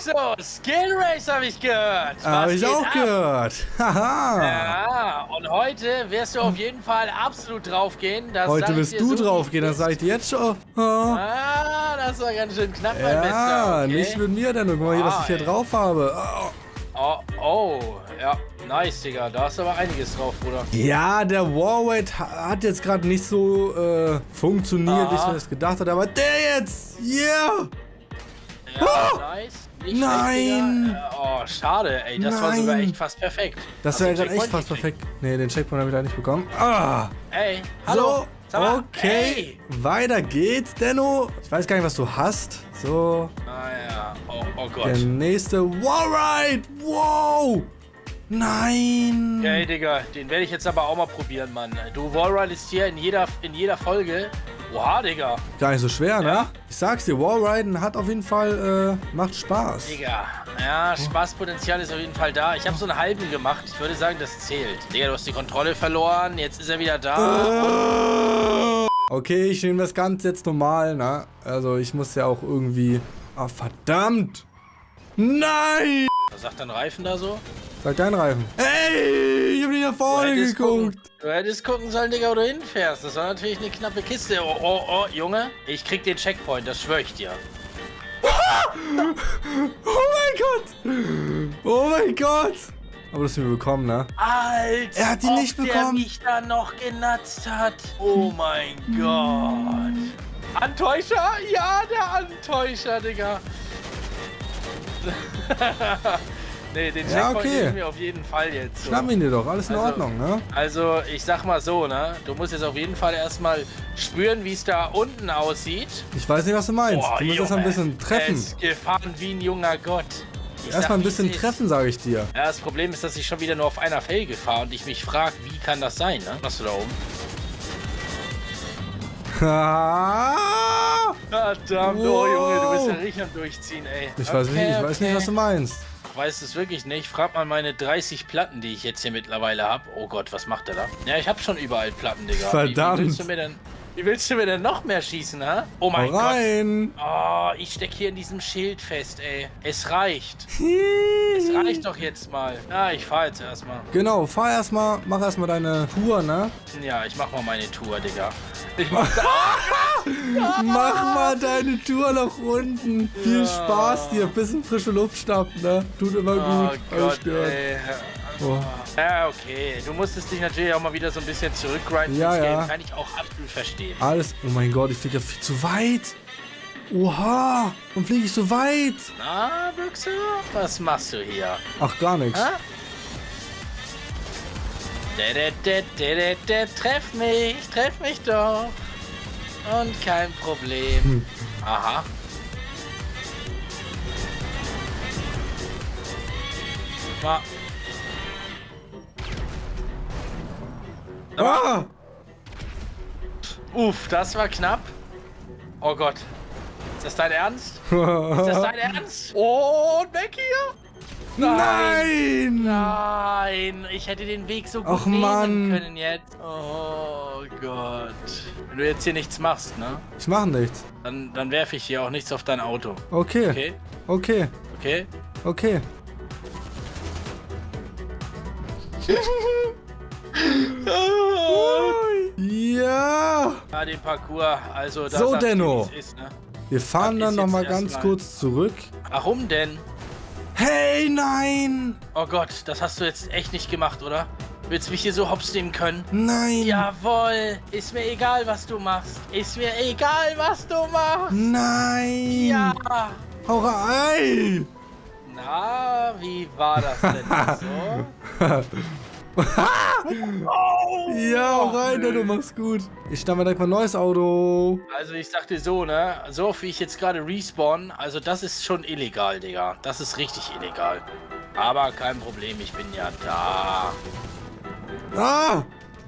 So, Skill Race habe ich gehört. Habe ich auch gehört. Haha. Ja, und heute wirst du auf jeden Fall absolut draufgehen. Heute wirst du draufgehen, das sag ich dir jetzt schon. Ah, das war ganz schön knapp, mein Bester. Ja, Okay. nicht mit mir, denn guck mal hier, was ich hier drauf habe. Ja, nice, Digga. Da ist aber einiges drauf, Bruder. Ja, der Warweight hat jetzt gerade nicht so funktioniert, wie ich mir das gedacht hatte, aber der jetzt, yeah! Ja, nice. Nicht Nein! Schlecht, schade, ey. Das war sogar echt fast perfekt. Das wäre gerade echt fast perfekt. Nee, den Checkpoint habe ich da nicht bekommen. Ey, hallo. So, okay. Weiter geht's, Denno. Ich weiß gar nicht, was du hast. So. Ja. Oh Gott. Der nächste Warride. Wow. Nein. Ey, Digga, den werde ich jetzt aber auch mal probieren, Mann. Du Wallridest hier in jeder Folge. Oha, Digga. Gar nicht so schwer, ne? Ich sag's dir, Wallriden hat auf jeden Fall, macht Spaß. Digga, ja, Spaßpotenzial ist auf jeden Fall da. Ich habe so einen halben gemacht. Ich würde sagen, das zählt. Digga, du hast die Kontrolle verloren. Jetzt ist er wieder da. Okay, ich nehme das Ganze jetzt normal, ne? Also, ich muss ja auch irgendwie... Ah, verdammt! Nein! Was sagt dein Reifen da so? Sag dein Reifen. Ey, ich hab nicht nach vorne geguckt. Du hättest gucken sollen, Digga, wo du hinfährst. Das war natürlich eine knappe Kiste. Oh, Junge. Ich krieg den Checkpoint, das schwör ich dir. Oh mein Gott! Oh mein Gott! Aber das haben wir bekommen, ne? Alter! Er hat ihn nicht bekommen. Der mich da noch genatzt hat. Oh mein Gott. Antäuscher? Ja, der Antäuscher, Digga. Nee, den Checkpoint nehmen wir auf jeden Fall jetzt. So. Schnappen ihn dir doch, alles in Ordnung, ne? Also, ich sag mal so, ne? Du musst jetzt auf jeden Fall erstmal spüren, wie es da unten aussieht. Ich weiß nicht, was du meinst. Du musst erstmal ein bisschen treffen. Er ist gefahren wie ein junger Gott. Erstmal ein bisschen treffen, sage ich dir. Ja, das Problem ist, dass ich schon wieder nur auf einer Felge fahre und ich mich frage, wie kann das sein, ne? Was du da oben? Verdammt, oh Junge, du bist ja richtig am Durchziehen, ey. Ich weiß nicht, was du meinst. Ich weiß es wirklich nicht. Frag mal meine 30 Platten, die ich jetzt hier mittlerweile habe. Oh Gott, was macht der da? Ja, ich habe schon überall Platten, Digga. Verdammt. Wie willst du mir denn noch mehr schießen, ha? Oh mein Gott. Oh, ich steck hier in diesem Schild fest, ey. Es reicht. Es reicht doch jetzt mal. Ja, ich fahr jetzt erstmal. Genau, fahr erstmal, mach erstmal deine Tour, ne? Ja, ich mach mal meine Tour, Digga. Mach mal deine Tour nach unten. Viel Spaß dir. Bisschen frische Luft schnappen, ne? Tut immer gut. Oh Gott, ey. Ja, okay. Du musstest dich natürlich auch mal wieder so ein bisschen zurückgrinden. Ja. Kann ich auch absolut verstehen. Alles. Oh mein Gott, ich fliege ja viel zu weit. Oha. Warum fliege ich so weit? Na, Büchse? Was machst du hier? Ach, gar nichts. Treff mich doch. Und kein Problem. Aha. Uff, das war knapp. Oh Gott. Ist das dein Ernst? Ist das dein Ernst? Oh, und weg hier? Nein! Ich hätte den Weg so gut nehmen können jetzt. Oh Gott. Wenn du jetzt hier nichts machst, ne? Ich mache nichts. Dann werfe ich hier auch nichts auf dein Auto. Okay. Ja! Ja, den Parcours, also das so, Denno. Ist, ne? Wir fahren dann nochmal ganz kurz zurück. Warum denn? Hey, nein! Oh Gott, das hast du jetzt echt nicht gemacht, oder? Willst du mich hier so hops nehmen können? Nein! Jawohl! Ist mir egal, was du machst. Ist mir egal, was du machst. Nein! Ja! Hau rein! Na, wie war das denn so? Ja, hau rein, du machst gut. Ich schnapp mir direkt mal ein neues Auto. Also ich sag dir so, ne? So wie ich jetzt gerade respawn, also das ist schon illegal, Digga. Das ist richtig illegal. Aber kein Problem, ich bin ja da. Ah!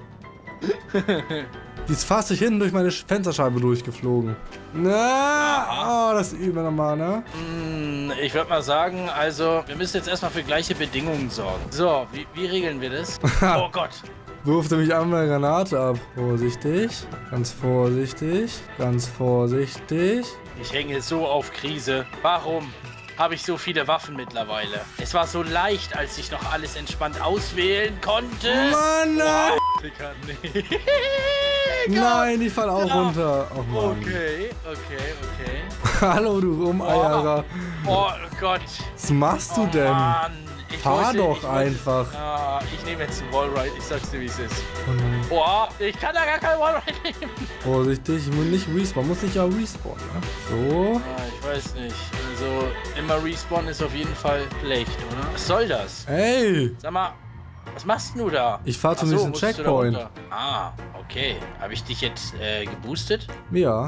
Die ist fast hinten durch meine Fensterscheibe durchgeflogen. Na, oh, das üben wir nochmal, ne? Ich würde mal sagen, also, wir müssen jetzt erstmal für gleiche Bedingungen sorgen. So, wie regeln wir das? Oh Gott. Wirfte mich einmal eine Granate ab. Vorsichtig, ganz vorsichtig, ganz vorsichtig. Ich hänge so auf Krise. Warum? habe ich so viele Waffen mittlerweile. Es war so leicht, als ich noch alles entspannt auswählen konnte. Mann, nein! Wow, Digga, nee. Nein, ich fall auch runter. Oh, Mann. Okay. Hallo, du Rumeierer. Oh Gott. Was machst du denn? Mann. Fahr doch einfach. Ich nehme jetzt einen Wallride. Ich sag's dir, wie es ist. Oh nein. Oh, ich kann da gar keinen Wallride nehmen. Vorsichtig, ich muss nicht respawnen. Muss nicht ja respawnen, ne? So. Ich weiß nicht. Also, immer respawnen ist auf jeden Fall schlecht, oder? Was soll das? Ey! Sag mal, was machst du da? Ich fahr zu diesem Checkpoint. Okay. Habe ich dich jetzt geboostet? Ja.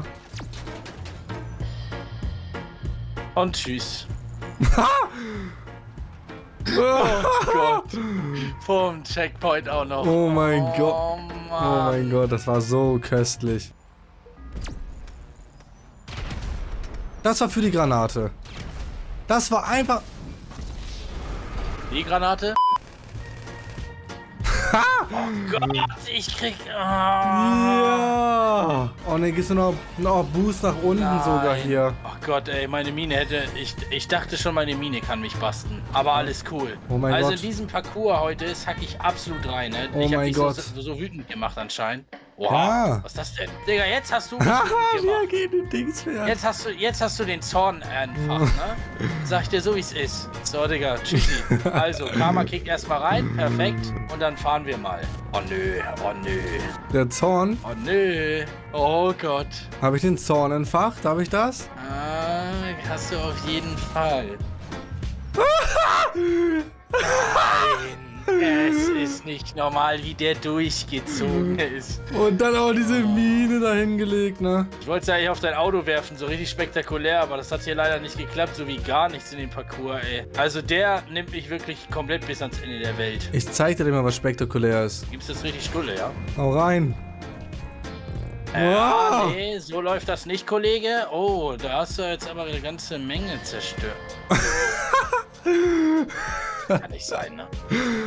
Und tschüss. Oh Gott. Vom Checkpoint auch noch. Oh mein Gott. Mann. Oh mein Gott, das war so köstlich. Das war für die Granate. Das war einfach... Die Granate? Oh Gott, ich krieg... Ja. Oh ne, gehst du noch Boost nach unten sogar hier. Oh Gott, ey, meine Mine hätte... Ich dachte schon, meine Mine kann mich basten. Aber alles cool. Oh mein also Gott. in diesem Parcours heute hack ich absolut rein, ne? Oh Ich hab mein dich Gott. so wütend gemacht anscheinend. Oha, Ja. was ist das denn? Digga, jetzt hast du mich Haha, wütend wir gemacht. gehen die Dings mehr. Jetzt hast du den Zorn einfach, ne? Sag ich dir so, wie es ist. So, Digga, tschüssi. Also, Karma kickt erstmal rein, perfekt. Und dann fahren wir mal. Oh nö, oh nö. Der Zorn. Oh nö. Oh Gott. Habe ich den Zorn entfacht? Darf ich das? Hast du auf jeden Fall. Nein. Es ist nicht normal, wie der durchgezogen ist. Und dann auch diese Mine dahin gelegt, ne? Ich wollte es ja eigentlich auf dein Auto werfen, so richtig spektakulär, aber das hat hier leider nicht geklappt, so wie gar nichts in dem Parcours, ey. Also der nimmt mich wirklich komplett bis ans Ende der Welt. Ich zeig dir mal, was spektakulär ist. Gibt's das richtig Stulle, ja? Hau rein. Wow. Nee, so läuft das nicht, Kollege. Oh, da hast du jetzt aber eine ganze Menge zerstört. Kann nicht sein, ne?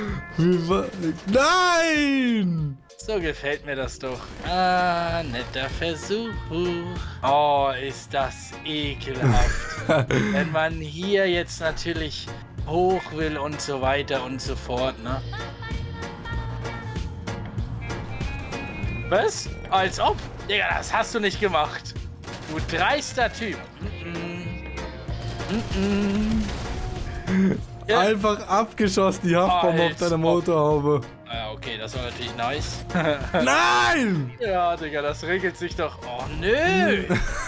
Nein! So gefällt mir das doch. Netter Versuch. Oh, ist das ekelhaft. Wenn man hier jetzt natürlich hoch will und so weiter und so fort, ne? Was? Als ob? Digga, das hast du nicht gemacht. Du dreister Typ. Ja. Einfach abgeschossen, die Haftbombe auf deiner Motorhaube. Ja, okay, das war natürlich nice. Nein! Ja, Digga, das regelt sich doch. Oh, nö!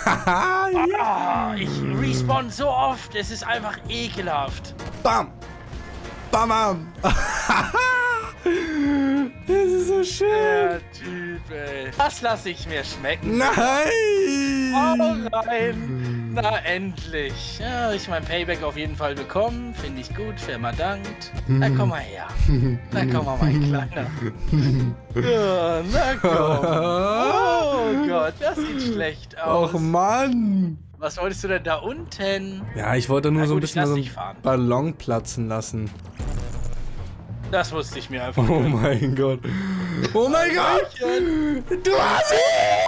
Ich respawn so oft, es ist einfach ekelhaft. Bam! Bam, bam! Das ist so schön. Der Typ, ey. Das lasse ich mir schmecken. Nein! Hau rein! Na, endlich. Ja, ich mein Payback auf jeden Fall bekommen. Finde ich gut. Firma dankt. Na, komm mal her. Na, komm mal, mein Kleiner. Ja, na komm. Oh Gott, das sieht schlecht aus. Och, Mann! Was wolltest du denn da unten? Ja, ich wollte nur Na so ein gut, ich bisschen lass so dich einen fahren. Ballon platzen lassen. Das musste ich mir einfach Oh mein Gott. Oh mein Gott! Du hast ihn!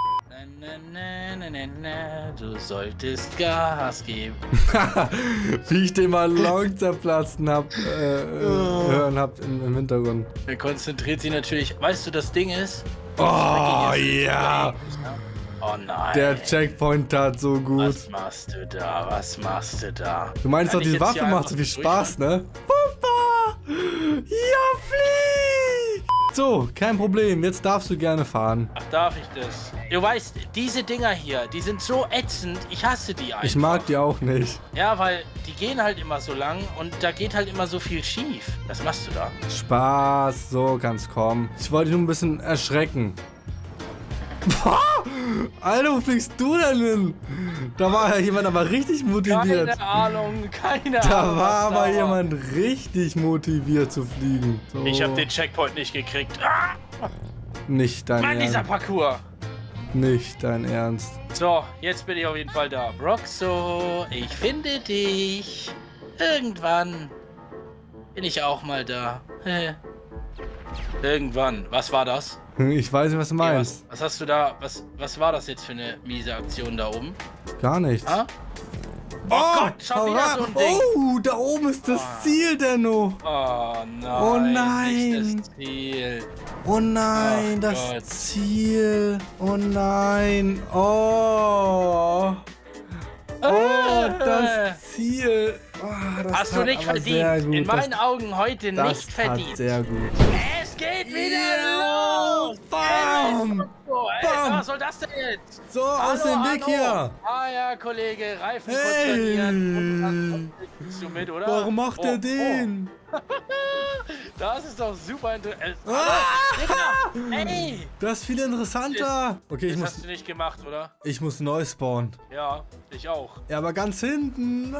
Du solltest Gas geben. Wie ich den Ballon zerplatzen hören habt im Hintergrund. Er konzentriert sich natürlich. Weißt du, das Ding ist? Oh ja! Oh nein. Der Checkpoint tat so gut. Was machst du da? Was machst du da? Du meinst Kann doch, ich die jetzt Waffe hier macht so viel einfach Spaß, ne? Papa! Ja, flieg! So, kein Problem. Jetzt darfst du gerne fahren. Ach, darf ich das? Du weißt, diese Dinger hier, die sind so ätzend. Ich hasse die einfach. Ich mag die auch nicht. Ja, weil die gehen halt immer so lang und da geht halt immer so viel schief. Was machst du da? Spaß, so kann's kommen. Ich wollte dich nur ein bisschen erschrecken. Alter, wo fliegst du denn hin? Da war ja jemand aber richtig motiviert. Keine Ahnung. Da war aber jemand richtig motiviert zu fliegen. So. Ich habe den Checkpoint nicht gekriegt. Ah! Nicht dein Mann, dieser Ernst. Parcours. Nicht dein Ernst. So, jetzt bin ich auf jeden Fall da. Broxo, ich finde dich. Irgendwann bin ich auch mal da. Irgendwann. Was war das? Ich weiß nicht, was du meinst. Was hast du da? Was war das jetzt für eine miese Aktion da oben? Gar nichts. Ah? Gott, schon wieder so ein Ding. Oh, da oben ist das Ziel, Denno. Oh nein. Oh nein. Nicht das Ziel. Oh nein, Ach das Gott. Ziel. Oh nein. Oh. Oh, das Ziel. Oh, das Hast du tat nicht aber sehr verdient. gut. In meinen Augen heute das nicht verdient. tat sehr gut. Es geht wieder Ja, los. bam. Oh, ey, Bam. was soll das denn jetzt? So, aus dem Weg hier. Ah ja, Kollege, Reifen kurz Hey. verlieren. Bist du mit, oder? Warum macht Oh, er den? Das ist doch super interessant. Ah. Ey! Das ist viel interessanter. Okay, Das hast du nicht gemacht, oder? ich muss neu spawnen. Ja, ich auch. Ja, aber ganz hinten.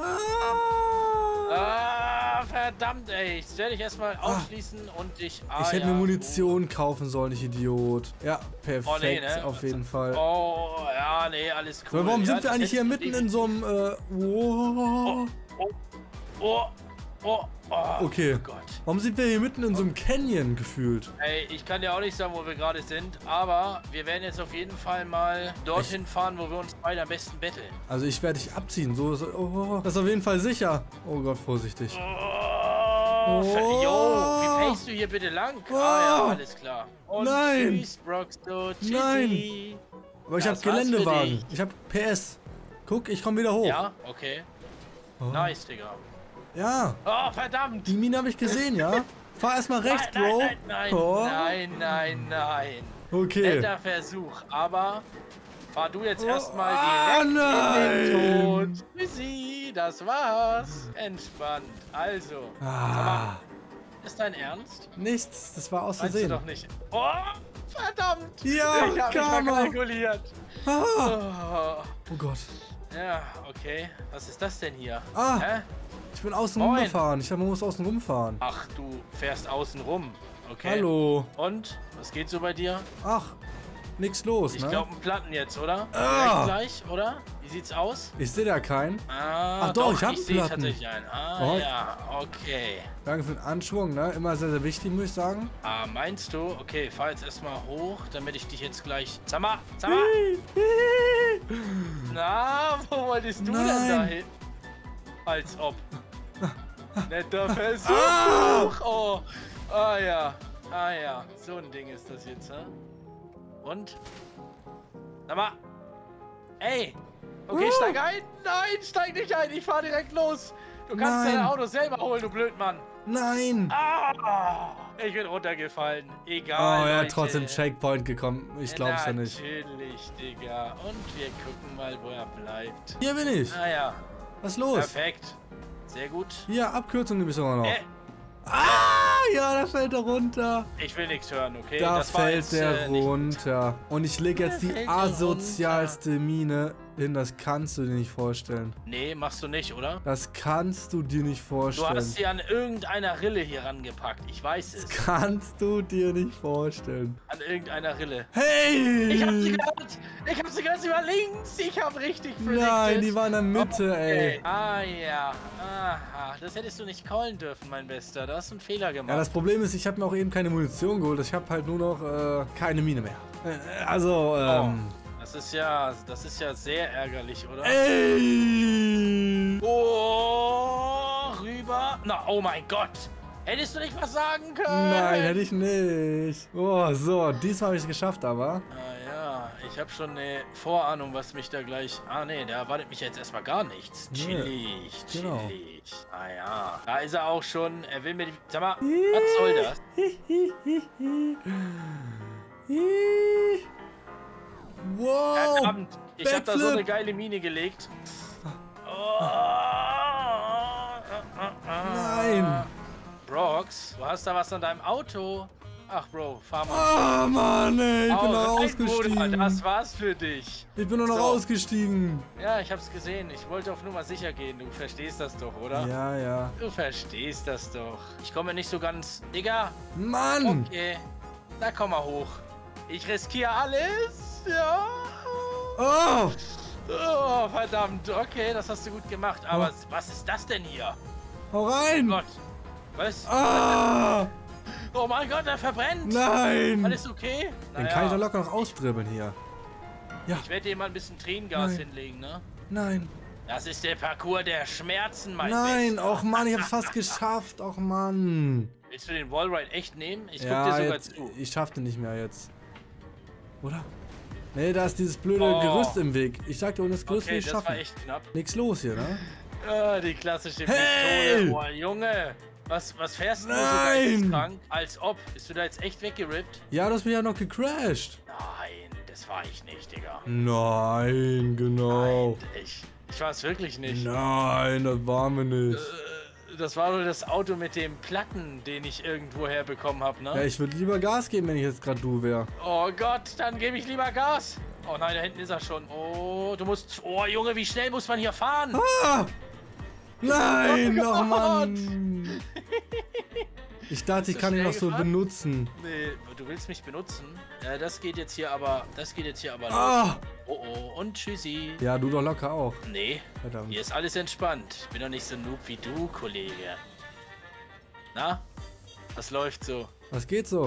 Ah, verdammt, ey. Ich werde dich erstmal ausschließen und dich... Ich hätte mir Munition kaufen sollen, ich Idiot. Ja, perfekt, Oh, nee, ne? auf jeden Fall. Oh, ja, nee, alles cool. So, warum ja, sind wir das eigentlich hier hättest mitten du in so einem, Oh, Okay. Oh Gott. Warum sind wir hier mitten in so einem Canyon gefühlt? Ey, ich kann dir auch nicht sagen, wo wir gerade sind, aber wir werden jetzt auf jeden Fall mal dorthin fahren, wo wir uns beide am besten betteln. Also ich werde dich abziehen, das ist auf jeden Fall sicher. Oh Gott, vorsichtig. Oh, Jo, wie pacest du hier bitte lang? Ah ja, alles klar. Und Nein. tschüss, Broxto, tschüssi. Nein. Aber ich habe Das war's für Geländewagen. dich. Ich habe PS. Guck, ich komme wieder hoch. Ja, okay. Nice, Digga. Ja, Oh, verdammt. die Mine habe ich gesehen, ja? Fahr erstmal rechts, Bro. Nein. Oh. Nein. Okay. Netter Versuch, aber fahr du jetzt erstmal Ah, direkt in den nein. Tod. Tschüssi, das war's. Entspannt. Also, sag mal, ist dein Ernst? Nichts, das war aus Meinst du Versehen. doch nicht. Oh, verdammt. Ja, ich hab mich Karma. verkalkuliert. Ah. Oh Gott. Ja, okay. Was ist das denn hier? Ah. Hä? Ich bin außen Moin. rumgefahren. Ich dachte, man muss außen rumfahren. Ach, du fährst außen rum. Okay. Hallo. Und? Was geht so bei dir? Ach, nix los, Ich ne? glaube, ein Platten jetzt, oder? Ah. Gleich, oder? Wie sieht's aus? Ich sehe da keinen. Ah, Ach doch, ich hab sehe Platten. tatsächlich einen. Ah, Oh. ja, okay. Danke für den Anschwung, ne? Immer sehr, sehr wichtig, muss ich sagen. Ah, meinst du? Okay, fahr jetzt erstmal hoch, damit ich dich jetzt gleich... Sag mal! Na, wo wolltest du denn Nein. da hin? Als ob. Netter Versuch! Oh, ah ja. So ein Ding ist das jetzt, ne? Und? Sag mal! Ey! Okay, steig ein! Nein, steig nicht ein! Ich fahr direkt los! Du kannst Nein. dein Auto selber holen, du Blödmann! Nein! Ah, ich bin runtergefallen. Oh, Egal. er Leute. hat trotzdem Checkpoint gekommen. Ich glaub's ja nicht. Natürlich, Digga. Und wir gucken mal, wo er bleibt. Hier bin ich. Naja, Was ist los? perfekt. Sehr gut. Hier, Abkürzung nämlich sogar noch. Äh, Ah, ja, da fällt er runter. ich will nichts hören, okay? Da Das war fällt jetzt, der nicht- runter. Und ich lege jetzt Der die fällt asozialste Mine hin. Das kannst du dir nicht vorstellen. Nee, machst du nicht, oder? Das kannst du dir nicht Du vorstellen. hast sie an irgendeiner Rille hier rangepackt. Ich weiß es. Kannst du dir nicht vorstellen. An irgendeiner Rille. Hey! Ich hab sie gehört! Ich hab sie gehört, sie war links! Ich hab richtig predicted. Nein, die war in der Mitte, ey. Okay. Ah ja. Aha. Das hättest du nicht callen dürfen, mein Bester. Da hast du einen Fehler gemacht. Ja, das Problem ist, ich habe mir auch eben keine Munition geholt. Ich habe halt nur noch keine Mine mehr. Also, Das ist ja sehr ärgerlich, oder? Ey! Oh, rüber. Na, oh mein Gott. Hättest du nicht was sagen können? Nein, hätte ich nicht. Oh, so, diesmal habe ich es geschafft, aber. Ah ja, ich habe schon eine Vorahnung, was mich da gleich... Ah nee, da erwartet mich jetzt erstmal gar nichts. Chillig, genau. chillig. Ah ja, da ist er auch schon. Er will mir die... Sag mal, was soll das? Wow! Verdammt, ich habe da so Backflip. eine geile Mine gelegt. Oh. Nein! Brox, du hast da was an deinem Auto. Ach, Bro, fahr mal. Ah, Mann, ey, ich bin noch rein, ausgestiegen. Bruder, das war's für dich. Ich bin nur noch So. ausgestiegen. Ja, ich hab's gesehen. Ich wollte auf Nummer sicher gehen. Du verstehst das doch, oder? Ja, ja. Du verstehst das doch. Ich komme nicht so ganz... Digga, Mann! okay. Na, komm mal hoch. Ich riskiere alles. Ja. Oh! Oh, verdammt. Okay, das hast du gut gemacht. Aber was ist das denn hier? Hau Oh rein! Gott. Was? Ah! Oh mein Gott, er verbrennt. Nein! Alles okay? Den kann ich doch locker noch ausdribbeln hier. Ich werde dir mal ein bisschen Tränengas Nein. hinlegen, ne? Nein. Das ist der Parcours der Schmerzen, mein Nein, Bester. och Mann, ich hab's fast geschafft. Och Mann. Willst du den Wallride echt nehmen? Ich guck Ja, dir sogar jetzt, zu. ich schaffte nicht mehr jetzt. Oder? Nee, da ist dieses blöde Oh. Gerüst im Weg. Ich sag dir, ohne das Gerüst will Okay, ich das schaffen. war echt knapp. Nix los hier, ne? Ah, die klassische Hey! Pistole. Boah, Junge. Was fährst du so Nein! geisteskrank? Als ob. Bist du da jetzt echt weggerippt? Ja, du hast mich ja noch gecrashed. Nein, das war ich nicht, Digga. Nein, genau. Nein, ich war es wirklich nicht. Nein, das waren wir nicht. Das war wohl das Auto mit dem Platten, den ich irgendwo herbekommen habe, ne? Ja, ich würde lieber Gas geben, wenn ich jetzt gerade du wäre. Oh Gott, dann gebe ich lieber Gas. Oh nein, da hinten ist er schon. Oh, du musst... Oh Junge, wie schnell muss man hier fahren? Ah! Nein, Oh oh Gott. Mann. Ich dachte, ich du kann ihn schnell noch so gefahren? benutzen. Nee, du willst mich benutzen? Ja, das geht jetzt hier aber los. Ah! Oh oh, und tschüssi. Ja, du doch locker auch. Nee, Verdammt. hier ist alles entspannt. Ich bin doch nicht so noob wie du, Kollege. Na? Was läuft so? Was geht so?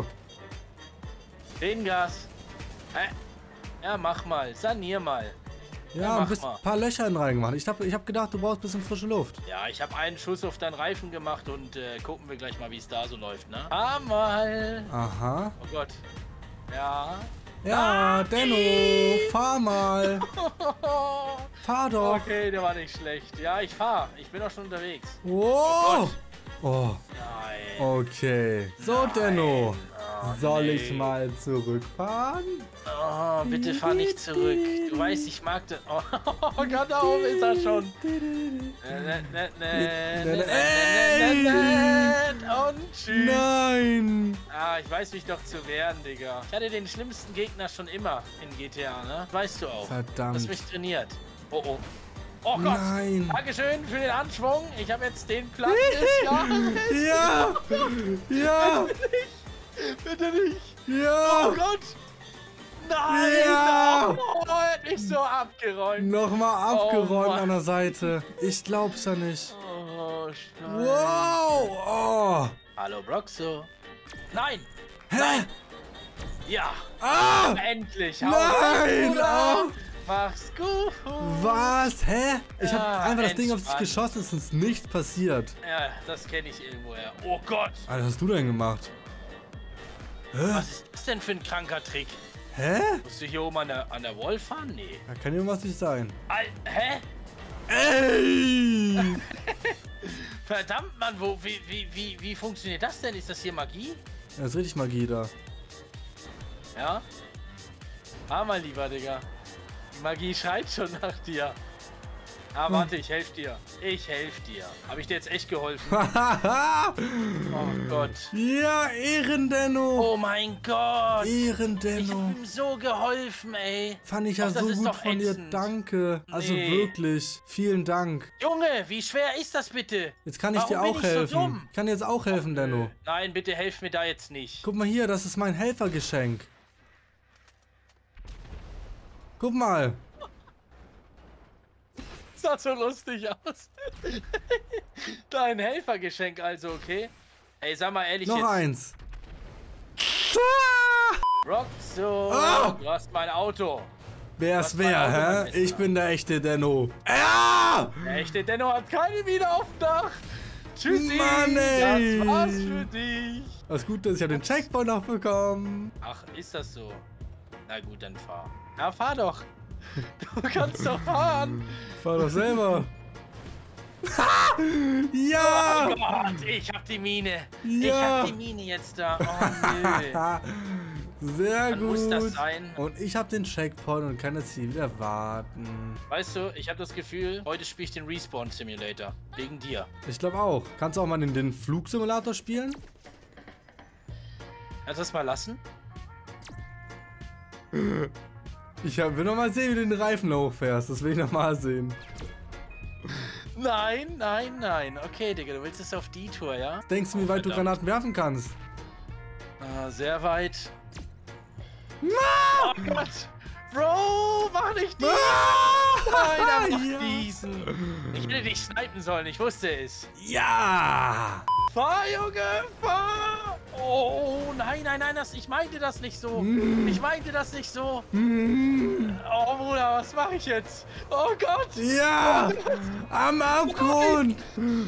Gas. Hä? Ja, mach mal. Sanier mal. Ja, mach ein mal. paar Löcher reingemacht. Ich hab gedacht, du brauchst ein bisschen frische Luft. Ja, ich habe einen Schuss auf deinen Reifen gemacht und gucken wir gleich mal, wie es da so läuft, ne? Fahr mal. Aha. Oh Gott. Ja. Ja, Denno, fahr mal. Fahr doch. Okay, der war nicht schlecht. Ja, ich fahr. Ich bin auch schon unterwegs. Wow. Oh, Nein. okay. So, Nein. Denno. Oh, Soll nee. ich mal zurückfahren? Oh, bitte fahr nicht zurück. Du weißt, ich mag das. Oh, Gott, da oben ist er schon. Und tschüss. Nein. Ah, ich weiß mich doch zu wehren, Digga. Ich hatte den schlimmsten Gegner schon immer in GTA, ne? Weißt du auch. Verdammt. Du hast mich trainiert. Oh, oh. Oh Gott. Nein. Dankeschön für den Anschwung. Ich habe jetzt den Platz des Jahres. Ja. Ja. Bitte nicht. Ja. Oh Gott. Nein. Ja. Oh, er hat mich so abgeräumt. Nochmal Oh, abgeräumt Mann. an der Seite. Ich glaub's ja nicht. Oh, Stein. Wow. Oh. Hallo, Broxo. Nein. Hä? Nein. Ja. Ah. Endlich. Hau Nein. rein, Ah. Mach's gut. Was? Hä? Ich Ja, hab einfach das Ding auf dich entspannt. geschossen, es ist nichts passiert. Ja, das kenne ich irgendwoher. Oh Gott. Alter, was hast du denn gemacht? Was ist das denn für ein kranker Trick? Hä? Musst du hier oben an der Wall fahren? Nee. Da kann irgendwas nicht sein. Hä? Ey! Verdammt, Mann, wie funktioniert das denn? Ist das hier Magie? Das ist richtig Magie da. Ja? Ah, mein Lieber, Digga. Die Magie schreit schon nach dir. Ah, warte, ich helfe dir. Ich helfe dir. Habe ich dir jetzt echt geholfen? Oh Gott. Ja, Ehrendenno! Oh mein Gott. Ich Ehrendenno! hab ihm so geholfen, ey. Fand ich ja Ach, das so ist gut doch von dir. ätzend. Danke. Also Nee. wirklich. Vielen Dank. Junge, wie schwer ist das bitte? Jetzt kann ich dir Warum auch bin ich so helfen. dumm? Ich kann dir jetzt auch helfen, Denno. Nein, bitte helf mir da jetzt nicht. Guck mal hier, das ist mein Helfergeschenk. Guck mal. Sah so lustig aus. Dein Helfergeschenk also, okay? Ey, sag mal ehrlich Noch jetzt. eins. Ah! Roxo, Ah! du hast mein Auto. Wer's Was war wer, Auto, hä? Ich bin der echte Denno. Ja! Der echte Denno hat keine wieder auf dem Dach. Tschüssi. Mann, ey. Das war's für dich. Was gut, dass ich ja den Checkpoint noch bekommen. Ach, ist das so? Na gut, dann fahr. Ja, fahr doch. Du kannst doch fahren. Fahr doch selber. Ja! Oh Gott, ich hab die Mine. Ich Ja. hab die Mine jetzt da. Oh nö. Sehr Wann gut. muss das sein? Und ich habe den Checkpoint und kann jetzt hier wieder warten. Weißt du, ich habe das Gefühl, heute spiele ich den Respawn Simulator. Wegen dir. Ich glaube auch. Kannst du auch mal den Flugsimulator spielen? Kannst du das mal lassen? Ich will noch mal sehen, wie du den Reifen hochfährst. Das will ich noch mal sehen. Nein, nein, nein. Okay, Digga, du willst es auf die Tour, ja? Denkst du, wie weit du verdammt. Granaten werfen kannst? Sehr weit. Oh Gott! Bro, mach nicht diesen. Nein, aber mach diesen. Ich hätte dich snipen sollen, ich wusste es. Ja! Fahr, Junge, fahr! Oh, nein, ich meinte das nicht so. Ich meinte das nicht so. Oh, Bruder, was mache ich jetzt? Oh Gott! Ja! Am Abgrund!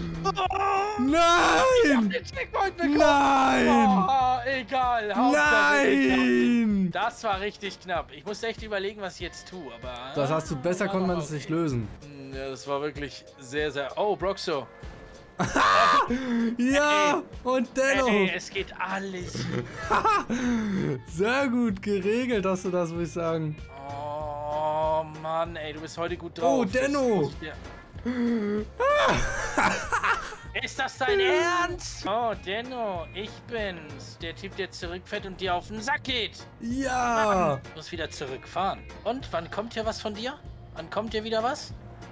Nein! Den Checkpoint bekommen! Nein! Oh, egal. Hauptsache, Nein! das war richtig knapp. Ich musste echt überlegen, was ich jetzt tue, aber... Das hast du, besser konnte man es nicht lösen. Ja, das war wirklich sehr, sehr... Oh, Broxo. Ja! Und dennoch! Ey, es geht alles. Sehr gut geregelt hast du das, würde ich sagen. Oh, Mann, ey, du bist heute gut drauf. Oh, Denno! Ist das dein Ernst? Oh, Denno, ich bin's. Der Typ, der zurückfährt und dir auf den Sack geht. Ja! Ich muss wieder zurückfahren. Und, wann kommt hier was von dir? Wann kommt hier wieder was?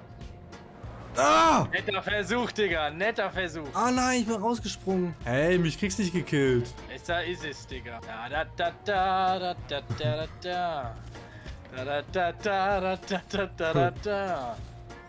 Ah! Netter Versuch, Digga. Netter Versuch. Ah nein, ich bin rausgesprungen. Hey, mich kriegst nicht gekillt. Da ist es, Digga. Da da da da da da da da da da da da da da da.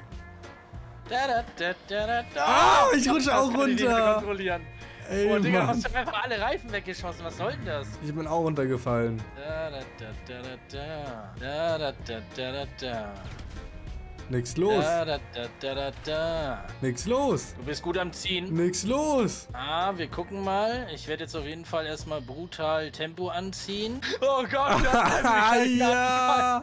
Ah, ich rutsche auch runter. Kontrollieren. Ey, Oh, Digga, du Mann. hast doch einfach alle Reifen weggeschossen. Was soll denn das? Ich bin auch runtergefallen. Da da da da da da da da da da. Nix los. Da da da da da da. Nix los. Du bist gut am Ziehen. Nix los. Ah, wir gucken mal. Ich werde jetzt auf jeden Fall erstmal brutal Tempo anziehen. Oh Gott, Ja.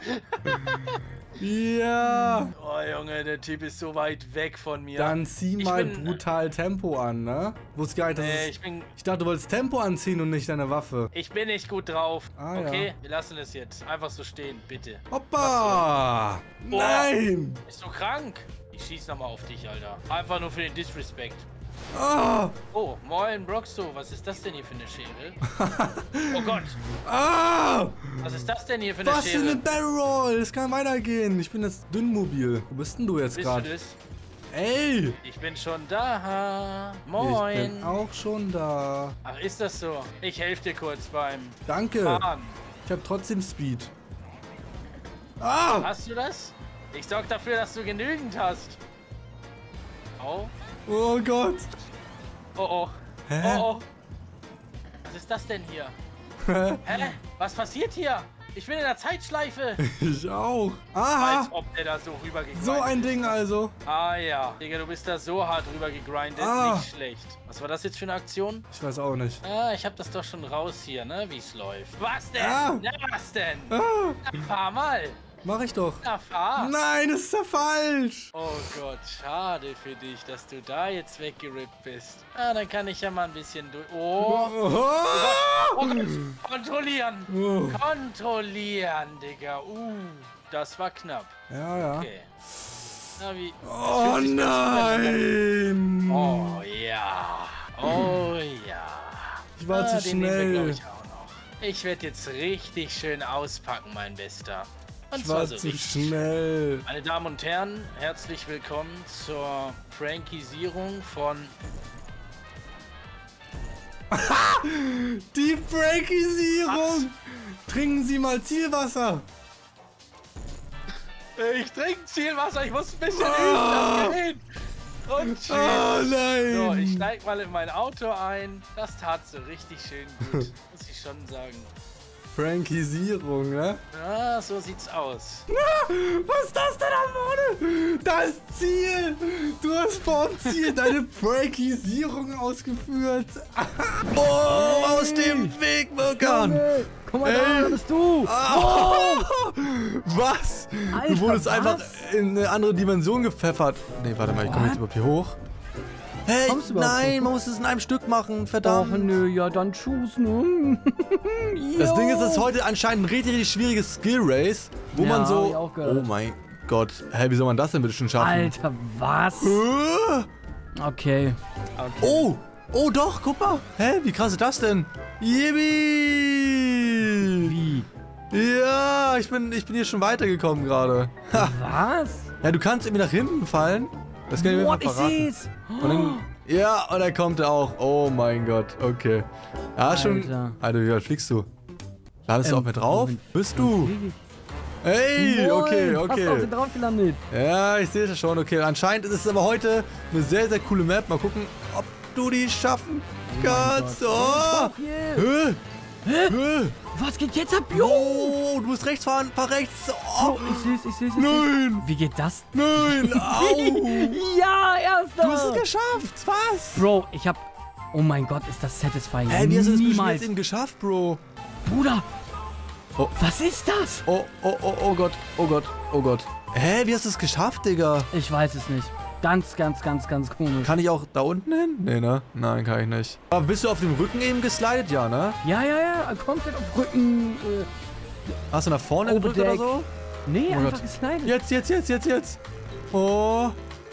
Ja. Oh Junge, der Typ ist so weit weg von mir. Dann zieh Ich mal bin- brutal Tempo an, ne? Wusste gar nicht, dass Nee, es... ich dachte, du wolltest Tempo anziehen und nicht deine Waffe. bin nicht gut drauf. Ah, Okay, ja. wir lassen es jetzt. Einfach so stehen, bitte. Hoppa! Oh. Nein! Bist du krank? Ich schieß nochmal auf dich, Alter. Einfach nur für den Disrespect. Ah! Oh, moin, Broxo. Was ist das denn hier für eine Schere? Oh Gott. Ah! Was ist das denn hier für eine Was für Schere? eine Barrel Roll? Es kann weitergehen. Ich bin das Dünnmobil. Wo bist denn du jetzt Bist du gerade? das? Ey! Ich bin schon da. Ich Moin. bin auch schon da. Ach, ist das so? Ich helfe dir kurz beim Danke. Fahren. Ich habe trotzdem Speed. Ah! Hast du das? Ich sorge dafür, dass du genügend hast. Oh. Oh Gott. Oh oh. Hä? Oh oh. Was ist das denn hier? Hä? Was passiert hier? Ich bin in der Zeitschleife. Ich auch. Als Aha. ob der da so rübergegrindet So ein Ding also. Ah ja. Digga, du bist da so hart rübergegrindet. Ah. Nicht schlecht. Was war das jetzt für eine Aktion? Ich weiß auch nicht. Ah, ich hab das doch schon raus hier, ne? Wie es läuft. Was denn? Ah. Na, was denn? Ah, Na, fahr mal. mach ich doch. Na, fahr. Nein, das ist ja falsch. Oh Gott, schade für dich, dass du da jetzt weggerippt bist. Ah, dann kann ich ja mal ein bisschen durch. Oh. Oh Gott, kontrollieren! Oh. Kontrollieren, Digga. Das war knapp. Ja, ja. Okay. Na, wie? Oh das fühlt sich ganz gut an. nein. Oh ja. Oh ja. Ich war zu Den nehmen wir, glaub schnell. ich, auch noch. Ich werde jetzt richtig schön auspacken, mein Bester. Und Ich zwar war so zu richtig. schnell. Meine Damen und Herren, herzlich willkommen zur Prankisierung von... Die Breakisierung. Trinken Sie mal Zielwasser. Ich trinke Zielwasser, ich muss ein bisschen üben, das geht. Und tschüss. Oh So, ich nein. steig mal in mein Auto ein. Das tat so richtig schön gut, muss ich schon sagen. Prankisierung, ne? Ja, so sieht's aus. Was ist das denn da vorne? Das Ziel! Du hast vom Ziel deine Prankisierung ausgeführt. Oh, aus dem Weg, Wirkan! Guck mal Ey. da, da bist du! Was? Alter, du wurdest was? einfach in eine andere Dimension gepfeffert. Nee, warte mal, ich komme jetzt überhaupt hier hoch. Hey, Kommst du überhaupt nein, hoch? man muss es in einem Stück machen, Ach verdammt. nö, ja dann tschüss, ne? Das Ding ist, es ist heute anscheinend ein richtig schwieriges Skill-Race, wo Ja, man hab so... ich auch gehört. Oh mein Gott, hä, wie soll man das denn bitte schon schaffen? Alter, was? Okay. Oh, oh doch, guck mal. Hä, wie krass ist das denn? Yippie! Wie? Ja, ich bin hier schon weitergekommen gerade. Ha. Was? Ja, du kannst irgendwie nach hinten fallen. Das kann ich mir mal What, ich verraten. seh's! Und dann, ja, und dann kommt er auch. Oh mein Gott, okay. Ja, schon. Alter. Alter, wie weit fliegst du? Ladest du auf mir drauf? Moment. Bist du? Hey, okay, Moin, fast auf den okay. drauf gelandet. Ja, ich sehe es schon, okay. Anscheinend ist es aber heute eine sehr, sehr coole Map. Mal gucken, ob du die schaffen kannst. Gott. Oh! Hier. Hä? Was geht jetzt ab? Jo! Oh, du musst rechts fahren, fahr rechts. Oh, Oh, ich seh's. nein, Wie geht das? nein, au. Ja, erster! Du hast es geschafft, was? Bro, ich hab... Oh mein Gott, ist das satisfying. Hä, wie hast du das bestimmt Niemals. jetzt eben geschafft, Bro? Bruder! Oh. Was ist das? Oh Gott, oh Gott, oh Gott. Hä, wie hast du es geschafft, Digga? Ich weiß es nicht. Ganz komisch. Kann ich auch da unten hin? Nee, ne? Nein, kann ich nicht. Aber bist du auf dem Rücken eben geslidet? Ja, ne? Ja, komplett auf Rücken. Hast du nach vorne gedrückt oder Oberdeck. so? Nee, Oh einfach Gott. geslidet. Jetzt. Oh.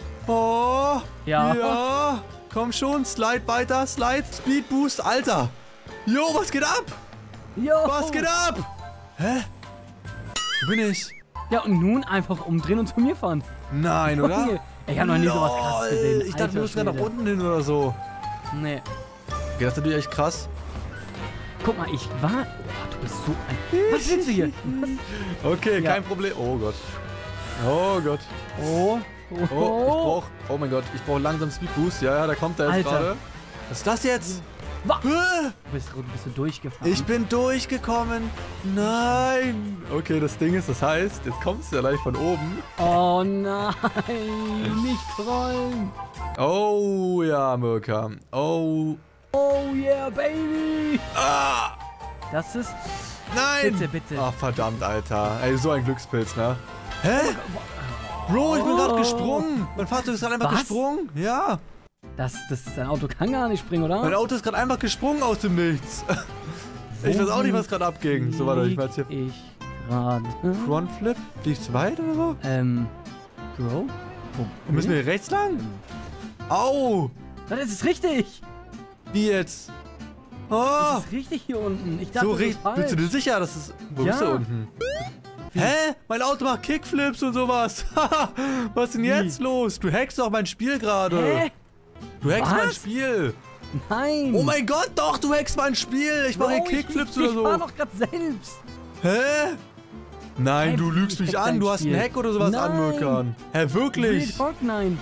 Ja. Ja. Komm schon, slide weiter, slide. Speed Boost, Alter. Jo, was geht ab? Jo. Was geht ab? Hä? Wo bin ich? Ja, und nun einfach umdrehen und zu mir fahren. Nein, oder? Junge, ich hab noch nie sowas krasses Lol, gesehen. Ich dachte, Alter du musst gerade nach Schwede. unten hin oder so. Nee. Okay, das ist natürlich echt krass. Guck mal, ich war... Oh, du bist so ein... Was willst du hier? Okay, Ja. kein Problem. Oh Gott. Oh Gott. Oh. Oh, oh mein Gott, ich brauche langsam Speed Boost. Ja, da kommt er jetzt Alter. gerade. Was ist das jetzt? Wa- Hä? Bist du durchgefahren? Ich bin durchgekommen. Nein. Okay, das Ding ist, das heißt, jetzt kommst du ja gleich von oben. Oh nein, nicht trollen. Oh ja, Mirka. Oh. Oh yeah, baby. Ah. Das ist... Nein. Bitte. Ach, verdammt, Alter. Ey, so ein Glückspilz, ne? Hä? Bro, ich bin gerade gesprungen. Mein Fahrzeug ist gerade einfach Was? gesprungen. Ja. Dein Auto kann gar nicht springen, oder? Mein Auto ist gerade einfach gesprungen aus dem Nichts. Ich weiß auch nicht, was gerade abging. So, warte, ich weiß hier. Ich gerade. Frontflip? Liegt's zu weit oder so? Bro? Wo Müssen wir hier rechts lang? Au! Das ist richtig. Wie jetzt? Oh! Das ist richtig hier unten. Ich dachte, So das ist richtig. falsch. Bist du dir sicher, dass es. Wo Ja. bist du unten? Hä? Mein Auto macht Kickflips und sowas. Was ist denn jetzt los? Du hackst doch mein Spiel gerade. Hä? Du hackst mein Was? Spiel. Nein. Oh mein Gott, doch, du hackst mein Spiel. Ich mache hier Bro, Kickflips ich oder so. war doch gerade selbst. Hä? Nein, Hä, du lügst ich mich hack an. dein Du hast einen Spiel. Hack oder sowas Nein. anmökern. Hä, wirklich? Real Talk, nein.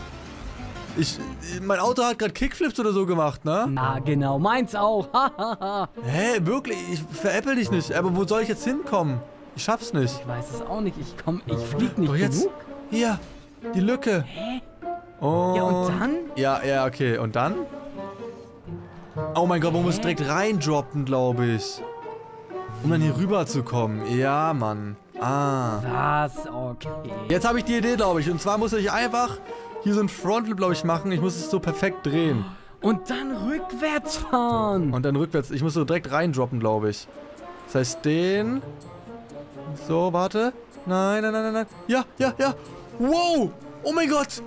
Mein Auto hat gerade Kickflips oder so gemacht, ne? Ah, genau. Meins auch. Hä, wirklich? Ich veräpple dich nicht. Aber wo soll ich jetzt hinkommen? Ich schaff's nicht. Ich weiß es auch nicht. Ich flieg nicht Doch jetzt. genug. Hier, die Lücke. Hä? Und Ja, und dann? Ja, okay. Und dann? Oh mein Gott, man muss direkt reindroppen, glaube ich. Um dann hier rüber zu kommen. Ja, Mann. Ah. Was? Okay. Jetzt habe ich die Idee, glaube ich. Und zwar muss ich einfach hier so ein Frontflip, glaube ich, machen. Ich muss es so perfekt drehen. Und dann rückwärts fahren. Und dann rückwärts. Ich muss so direkt reindroppen, glaube ich. Das heißt, den... So, warte. Nein. Ja. Wow. Oh mein Gott.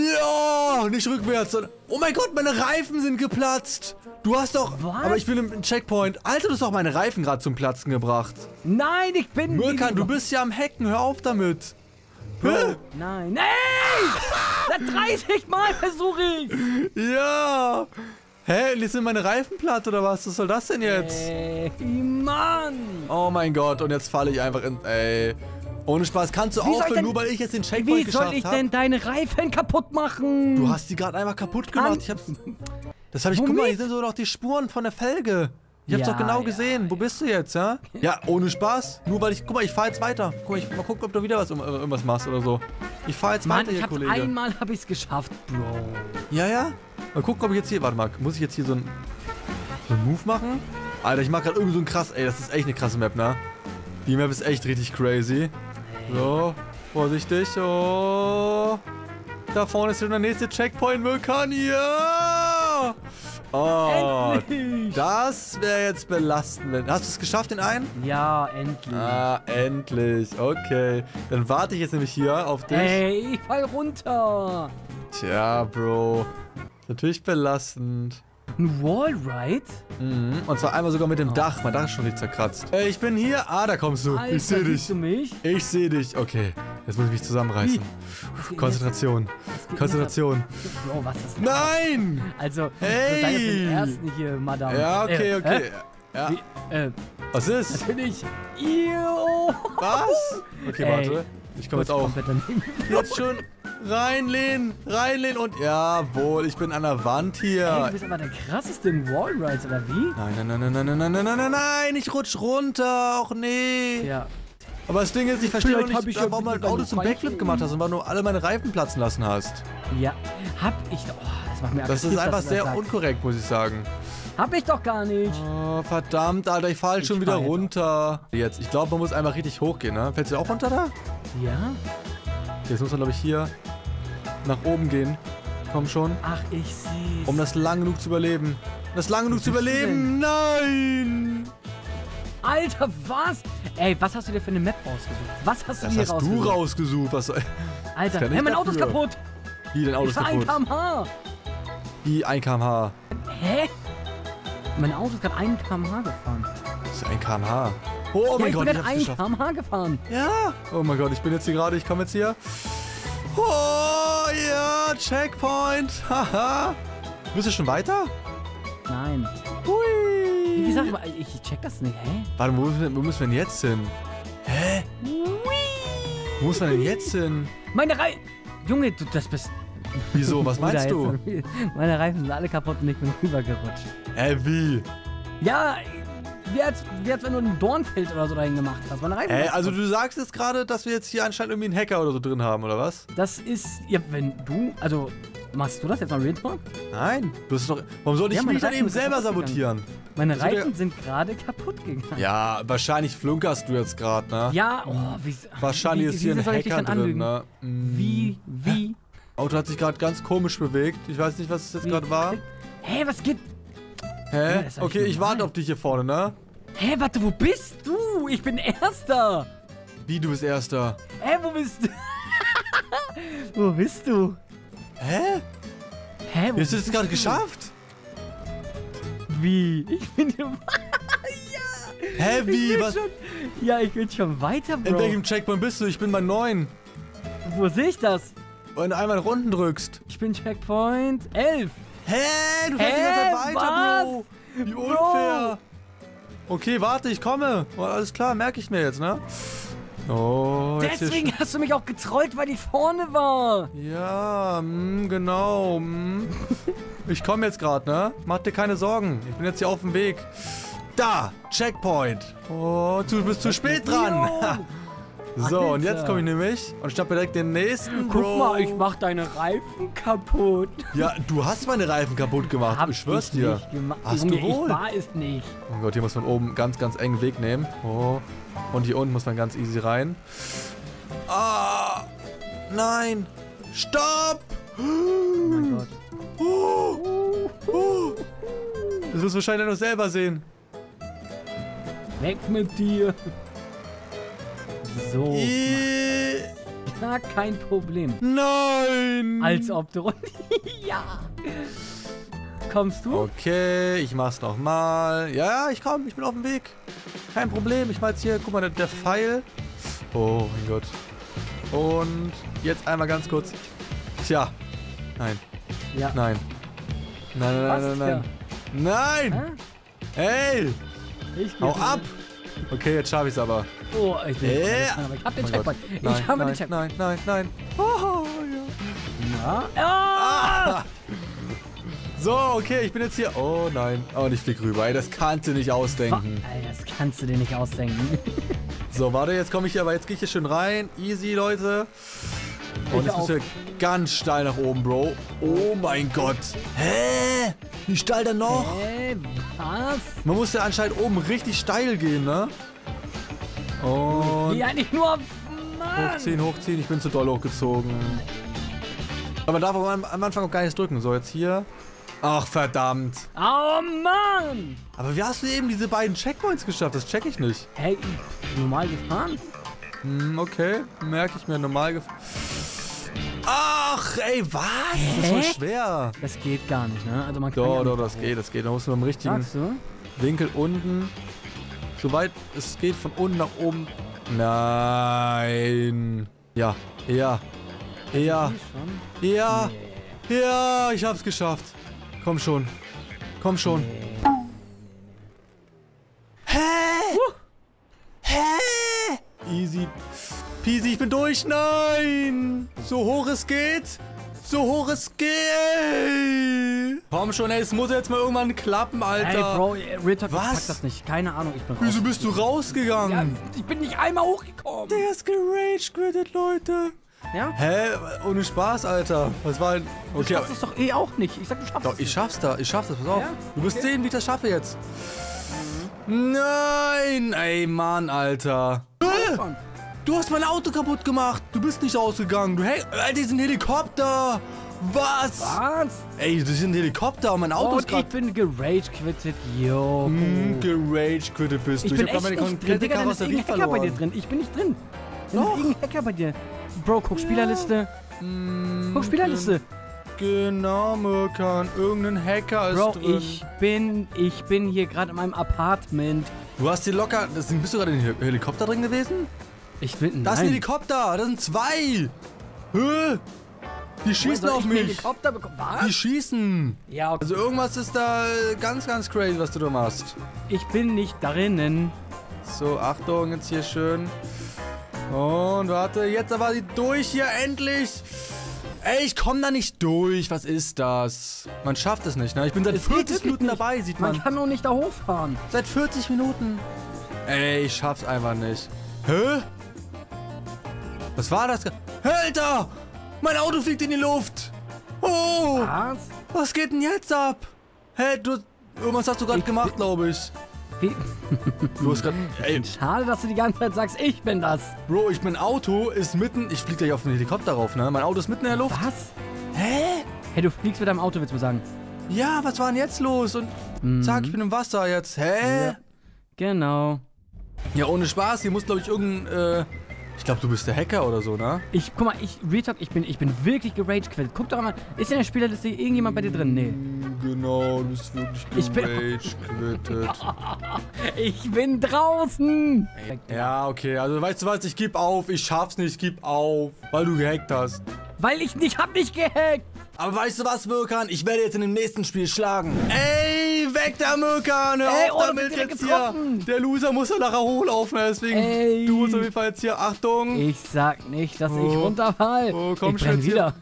Ja. Nicht rückwärts. Sondern oh mein Gott, meine Reifen sind geplatzt. Du hast doch... Was? Aber ich bin im Checkpoint. Alter, du hast doch meine Reifen gerade zum Platzen gebracht. Nein, ich bin... Mirkan, du bist ja am Hacken. Hör auf damit. Hä? Nein. Nein! Seit 30 Mal versuche ich. Ja. Hä, jetzt sind meine Reifen platt oder was? Was soll das denn jetzt? Ey, Mann. Oh mein Gott, und jetzt falle ich einfach in... Ey. Ohne Spaß, kannst du Wie soll ich aufhören, denn- nur weil ich jetzt den Wie Checkpoint soll geschafft ich habe? denn deine Reifen kaputt machen? Du hast die gerade einmal kaputt gemacht. Ich hab's... Das habe ich... Guck mal, Womit? hier sind so noch die Spuren von der Felge. Ich hab's Ja, doch genau ja, gesehen. Wo bist du jetzt, ja? Ja, ohne Spaß. Nur weil ich... Guck mal, ich fahr jetzt weiter. Guck mal, mal gucken, ob du wieder irgendwas machst oder so. Ich fahr jetzt Mann, weiter hier, ich hab's Kollege. einmal hab ich's geschafft, Bro. Ja? Mal gucken, ob ich jetzt hier... Warte mal, muss ich jetzt hier so einen Move machen? Alter, ich mach gerade irgendwie so ein krass... Ey, das ist echt eine krasse Map, ne? Die Map ist echt richtig crazy. So, vorsichtig. Oh. Da vorne ist schon der nächste Checkpoint, Vulkan. Ja! Oh, Endlich. das wäre jetzt belastend. Hast du es geschafft, den einen? Ja, endlich. Ah, endlich. Okay. Dann warte ich jetzt nämlich hier auf dich. Ey, ich fall runter. Tja, Bro. Natürlich belastend. Ein Wallride? Mhm. Und zwar einmal sogar mit dem Dach. Mein Dach ist schon nicht zerkratzt. Ich bin hier. Ah, da kommst du. Alter, ich sehe dich. siehst du mich? Ich sehe dich. Okay. Jetzt muss ich mich zusammenreißen. Wie? Konzentration. geht Konzentration. Bro, was ist das? Nein! Also, Hey! so danke für den ersten hier, Madame. Ja, okay. Hä? Ja. Wie, Was ist? Natürlich. Io. Was? Okay, warte. Ich komme jetzt auf. Jetzt schon reinlehnen und jawohl, ich bin an der Wand hier. Hey, du bist aber der krasseste in Wallrides, oder wie? Nein, ich rutsch runter. Och nee. Ja. Aber das Ding ist, ich verstehe noch Vielleicht nicht, hab ich warum ja du ein Auto zum Backflip gemacht hast und warum du alle meine Reifen platzen lassen hast. Ja. Hab ich doch. Oh, das macht mir Das ist aggressiv, einfach dass du das sehr sagst. unkorrekt, muss ich sagen. Hab ich doch gar nicht. Oh, verdammt, Alter, ich fall schon wieder fahr jetzt runter. Jetzt, ich glaube, man muss einfach richtig hochgehen, ne? Fällst du auch runter da? Ja? Jetzt muss man, glaube ich, hier nach oben gehen. Komm schon. Ach, ich seh's. Um das lang genug zu überleben. Das lang genug zu bist du überleben. Nein! Alter, was? Ey, was hast du dir für eine Map rausgesucht? Was hast du Das dir hast du rausgesucht? rausgesucht. Was soll... Alter, kann ich hey, mein Auto ist dafür. kaputt. Wie, dein Auto Ich ist fahr 1 kaputt? km/h. Wie 1 km/h? Hä? Mein Auto ist gerade 1 km/h gefahren. Das ist 1 km/h. Oh Ja, mein ich Gott, bin ich gerade hab's 1 geschafft. km/h gefahren. Ja. Oh mein Gott, ich bin jetzt hier gerade. Ich komme jetzt hier. Oh ja, Checkpoint. Haha. Bist du schon weiter? Nein. Hui. Wie gesagt, ich check das nicht. Hä? Warte, wo müssen wir denn jetzt hin? Hä? Wo muss man denn jetzt hin? Meine Reifen... Junge, du, das bist... Wieso? Was meinst du? Meine Reifen sind alle kaputt und ich bin rübergerutscht. Wie? Ja, wie als wenn du ein Dornfeld oder so dahin gemacht hast. Meine Reifen sind Also kaputt. du sagst jetzt gerade, dass wir jetzt hier anscheinend irgendwie einen Hacker oder so drin haben, oder was? Das ist... Ja, wenn du... Also, machst du das jetzt mal Real Talk? Nein. Du hast doch... Warum soll ich Ja, mich meine dann Reifen eben sind selber kaputt sabotieren? Meine Also der- Reifen sind gerade kaputt gegangen. Ja, wahrscheinlich flunkerst du jetzt gerade, ne? Ja, oh, wie... Wahrscheinlich ist hier ein soll ich dich Hacker dann drin, anlügen? ne? Wie? Auto hat sich gerade ganz komisch bewegt. Ich weiß nicht, was es jetzt gerade war. Hä, was geht? Hä? das ist doch Okay, nicht ich normal. warte auf dich hier vorne, ne? Hä, warte, wo bist du? Ich bin Erster. Wie, du bist Erster? Hä, wo bist du? Wo bist du? Hä? Hä, wo Wie hast du das bist gerade du? geschafft? Wie? Ich bin... Hä, Ich wie? bin Was? schon, ja, ich bin schon weiter, In Bro. welchem Checkpoint bist du? Ich bin bei 9. Wo sehe ich das? Wenn du einmal nach unten drückst. Ich bin Checkpoint 11. Hä? Du fährst die ganze Zeit weiter, was? Bro. Wie Bro. unfair. Okay, warte, ich komme. Oh, alles klar, merke ich mir jetzt, ne? Oh, jetzt hier Deswegen hast du mich auch getrollt, weil ich vorne war. Ja, genau. Ich komme jetzt gerade, ne? Mach dir keine Sorgen. Ich bin jetzt hier auf dem Weg. Da, Checkpoint. Oh, du bist zu spät dran. So, und jetzt Alter. komme ich nämlich und schnapp mir direkt den nächsten, Bro. Guck mal, ich mach deine Reifen kaputt. Ja, du hast meine Reifen kaputt gemacht. Hab ich schwör's ich dir. nicht gemacht. Hast Junge, du wohl? Ich war es nicht. Oh Gott, hier muss man oben ganz, ganz engen Weg nehmen. Oh. Und hier unten muss man ganz easy rein. Ah! Nein! Stopp! Oh mein Gott. Das wirst du wahrscheinlich noch selber sehen. Weg mit dir. So. Ja, kein Problem. Nein! Als ob du... Ja. Kommst du? Okay, ich mach's nochmal. Ja, ich komm, ich bin auf dem Weg. Kein Problem, ich mach jetzt hier, guck mal, der Pfeil. Oh mein Gott. Und jetzt einmal ganz kurz. Tja. Nein, Ja. nein. Nein, nein, Was? nein, nein. Nein! Hä? Hey! Ich Hau ab! Okay, jetzt schaffe ich's aber. Oh, ich bin... Aber ich hab den Oh mein Gott. Checkpoint. Nein, Ich habe nein, den Checkpoint. nein, nein, nein. Oh, ja. Ja. Ah! Ah. So, okay, ich bin jetzt hier. Oh nein. Oh, und ich flieg rüber. Ey, das kannst du nicht ausdenken. Ey, das kannst du dir nicht ausdenken. So, warte, jetzt komme ich hier, aber jetzt gehe ich hier schön rein. Easy, Leute. Und Ich jetzt auch. müssen wir ganz steil nach oben, Bro. Oh mein Gott. Hä? Wie steil denn noch? Hä, was? Man muss ja anscheinend oben richtig steil gehen, ne? Und Ja, nicht nur... Mann. hochziehen, hochziehen. Ich bin zu doll hochgezogen. Aber man darf auch am Anfang auch gar nichts drücken. So, jetzt hier. Ach, verdammt. Oh, Mann! Aber wie hast du eben diese beiden Checkpoints geschafft? Das check ich nicht. Hey, normal gefahren? Okay, merke ich mir normal Ach, ey, was? Das ist voll Hä? schwer. Das geht gar nicht, ne? Also man kann Doch, ja doch, nicht das geht, das geht. Da muss man im richtigen Sagst du? Winkel unten. Soweit es geht, von unten nach oben. Nein. Ja, ja, ja, Die schon? ja, ja, ich hab's geschafft. Komm schon. Komm schon. Hä? durch, nein! So hoch es geht. So hoch es geht. Komm schon, ey, es muss jetzt mal irgendwann klappen, Alter. Ey, Bro, Real Talk, ich Was? pack das nicht. Keine Ahnung, ich bin raus. Wieso bist du rausgegangen? Ja, ich bin nicht einmal hochgekommen. Der ist gerage-quittet, Leute. Ja? Hä? Ohne Spaß, Alter. Was war denn... Du Okay, schaffst es doch eh auch nicht. Ich sag, du schaffst doch, es. ich schaff's da. Ich schaff's das, pass auf. Ja? Du wirst sehen, wie ich das schaffe jetzt. Nein! Ey, Mann, Alter. Du hast mein Auto kaputt gemacht. Du bist nicht rausgegangen. Alter, die sind Helikopter. Was? Was? Ey, das ist ein Helikopter und mein Auto ist Und ich gerade... bin gerage-quittet, yo. gerage-quittet bist du. Ich bin hab grad echt meine nicht drin, komplette Digga, dann ist Karosserie irgendein Hacker bei dir verloren. drin. Ich bin nicht drin. Dann Doch. ist irgendein Hacker bei dir. Bro, guck Spielerliste. Guck Spielerliste. Genau, Mirkan. Irgendein Hacker ist Bro, drin. ich bin hier gerade in meinem Apartment. Du hast hier locker... Bist du gerade in den Helikopter drin gewesen? Ich bin, Das ist ein nein. Helikopter. Das sind zwei. Hä? Die schießen Soll auf ich einen mich. Helikopter bekommen? Was? Die schießen. Ja, okay. Also irgendwas ist da ganz, ganz crazy, was du da machst. Ich bin nicht drinnen. So, Achtung, jetzt hier schön. Und warte, jetzt aber die durch hier, endlich. Ey, ich komm da nicht durch. Was ist das? Man schafft es nicht, ne? Ich bin seit Es geht 40 wirklich Minuten nicht. dabei, sieht Man man. kann doch nicht da hochfahren. Seit 40 Minuten. Ey, ich schaff's einfach nicht. Hä? Was war das? Alter! Mein Auto fliegt in die Luft! Oh! Was? Was geht denn jetzt ab? Hä, irgendwas hast du gerade gemacht, glaube ich. Wie? Du hast gerade... Ey, Schade, dass du die ganze Zeit sagst, ich bin das. Bro, mein Auto ist mitten... Ich fliege gleich auf den Helikopter rauf, ne? Mein Auto ist mitten in der Luft. Was? Hä? Hey, du fliegst mit deinem Auto, willst du mir sagen? Ja, was war denn jetzt los? Und zack, ich bin im Wasser jetzt. Hä? Ja. Genau. Ja, ohne Spaß. Hier muss, glaube ich, irgendein... Ich glaube, du bist der Hacker oder so, ne? Guck mal, Real Talk, ich bin wirklich gerage-quittet. Guck doch mal, ist in der Spielerliste irgendjemand bei dir drin? Nee. Genau, du bist wirklich Ich bin- gerage-quittet. Ich bin draußen. Ja, okay. Also, weißt du was? Ich geb auf. Ich schaff's nicht. Ich geb auf. Weil du gehackt hast. Weil ich nicht, hab nicht gehackt. Aber weißt du was, Mirkan? Ich werde jetzt in dem nächsten Spiel schlagen. Ey, weg da, Mirkan! Hör Ey, auf oh, damit direkt jetzt getroffen. hier! Der Loser muss ja nachher hochlaufen, deswegen... Ey. Du musst auf jeden Fall jetzt hier... Achtung! Ich sag nicht, dass ich Oh. runterfall. Oh, komm ich brenn schon wieder.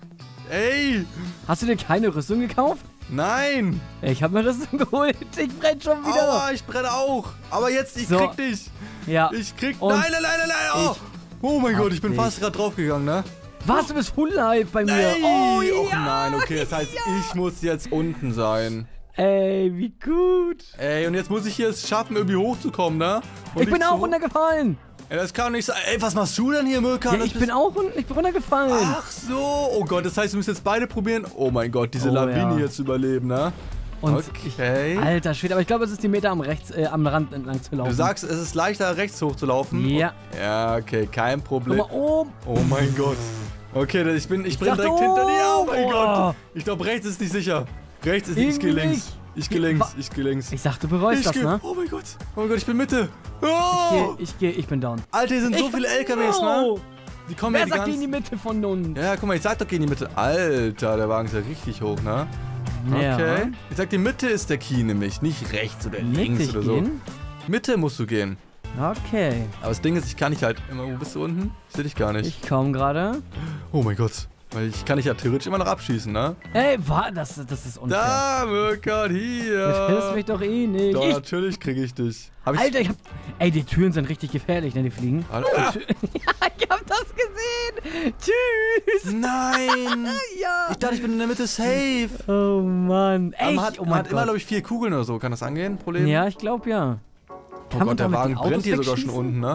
Ey! Hast du dir keine Rüstung gekauft? Nein! Ich hab mir Rüstung geholt. Ich brenn schon wieder. Aua, ich brenne auch! Aber jetzt, ich So. krieg dich! Ja. Ich krieg... Und Nein! Oh, oh mein Gott, ich bin dich. fast gerade draufgegangen, ne? Was? Du bist Full Life bei mir. Ey! Oh Och ja. nein, okay, das heißt, ich muss jetzt unten sein. Ey, wie gut. Ey, und jetzt muss ich hier es schaffen, irgendwie hochzukommen, ne? Und Ich bin nicht auch so- runtergefallen. Ey, das kann doch nicht sein. Ey, was machst du denn hier, Mirkan? Ja, Das ich bist- bin runtergefallen. Ach so. Oh Gott, das heißt, wir müssen jetzt beide probieren. Oh mein Gott, diese Oh, Lawine ja. jetzt überleben, ne? Und Okay. Alter Schwede, aber ich glaube, es ist die Meter am Rand entlang zu laufen. Du sagst, es ist leichter, rechts hochzulaufen? Ja. Ja, okay, kein Guck Problem. mal oben. Oh mein Gott. Okay, ich bin direkt dachte, hinter dir. Oh mein oh. Gott. Ich glaube, rechts ist nicht sicher. Rechts ist nicht. Ich gehe Irgendwie links. nicht. Ich gehe links. Ich gehe links. Ich sag, du bereust das, ne? Oh mein Gott. Oh mein Gott, ich bin Mitte. Oh. Ich bin down. Alter, hier sind so viele LKWs, ne? Die kommen Wer ja die sagt, geh in die ganzen... Mitte von uns? Ja, guck mal, ich sag doch, geh in die Mitte. Alter, der Wagen ist ja richtig hoch, ne? Ja. Okay. Ich sag, die Mitte ist der Key nämlich, nicht rechts oder links Mittig oder so. gehen? Mitte musst du gehen. Okay. Aber das Ding ist, ich kann nicht halt immer... Wo bist du unten? Ich seh dich gar nicht. Ich komm gerade. Oh mein Gott. Weil ich kann dich ja theoretisch immer noch abschießen, ne? Ey, das ist unfair. Da, Mirkan, Du hier. triffst mich doch eh nicht. Doch, natürlich krieg ich dich. Hab ich... Alter, Ey, die Türen sind richtig gefährlich, ne, die fliegen. Alter. Ja, ich hab das gesehen. Tschüss. Nein. Ja. Ich dachte, ich bin in der Mitte safe. Oh Mann. Echt? Man hat, Oh man mein hat immer, Gott. glaube ich, 4 Kugeln oder so. Kann das angehen? Problem? Ja, ich glaube ja. Oh Kann man Gott, der damit Wagen die Autos brennt hier sogar schon wegschießen? unten, ne?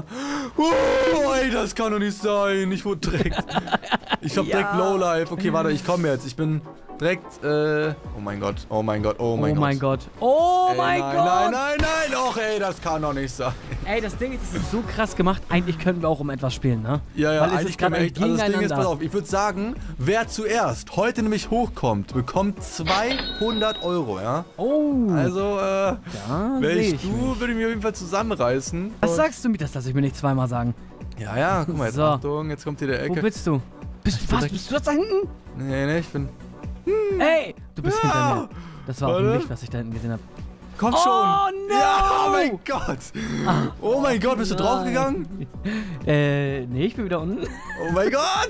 Oh, ey, das kann doch nicht sein. Ich wurde direkt... Ich hab direkt Ja. Lowlife. Okay, warte, ich komme jetzt. Ich bin direkt, Oh mein Gott, oh mein Gott, oh mein Oh Gott. mein Gott. Oh Ey, mein nein, Gott. Nein, nein, nein. Och, ey, das kann doch nicht sein. Ey, das Ding ist, es ist so krass gemacht. Eigentlich könnten wir auch um etwas spielen, ne? Ja, ja, Weil es eigentlich ist kann gerade man echt... Also das Ding ist, gegeneinander. pass auf, ich würde sagen, wer zuerst heute nämlich hochkommt, bekommt 200 Euro, ja? Oh. Also, da wäre seh ich du, würde ich mich auf jeden Fall zusammenreißen. Was sagst du mir? Das lass ich mir nicht zweimal sagen. Ja, ja, guck mal, jetzt So. Achtung, jetzt kommt hier der Wo Ecke. bist du? Was? direkt- Bist du das da hinten? Nee, nee, ich bin... Ey, du bist Ja. hinter mir. Das war auch ein Warte. Licht, was ich da hinten gesehen habe. Komm schon. Oh, no. Ja, oh mein Gott. Oh mein Gott, bist du draufgegangen? Nee, ich bin wieder unten. Oh mein Gott.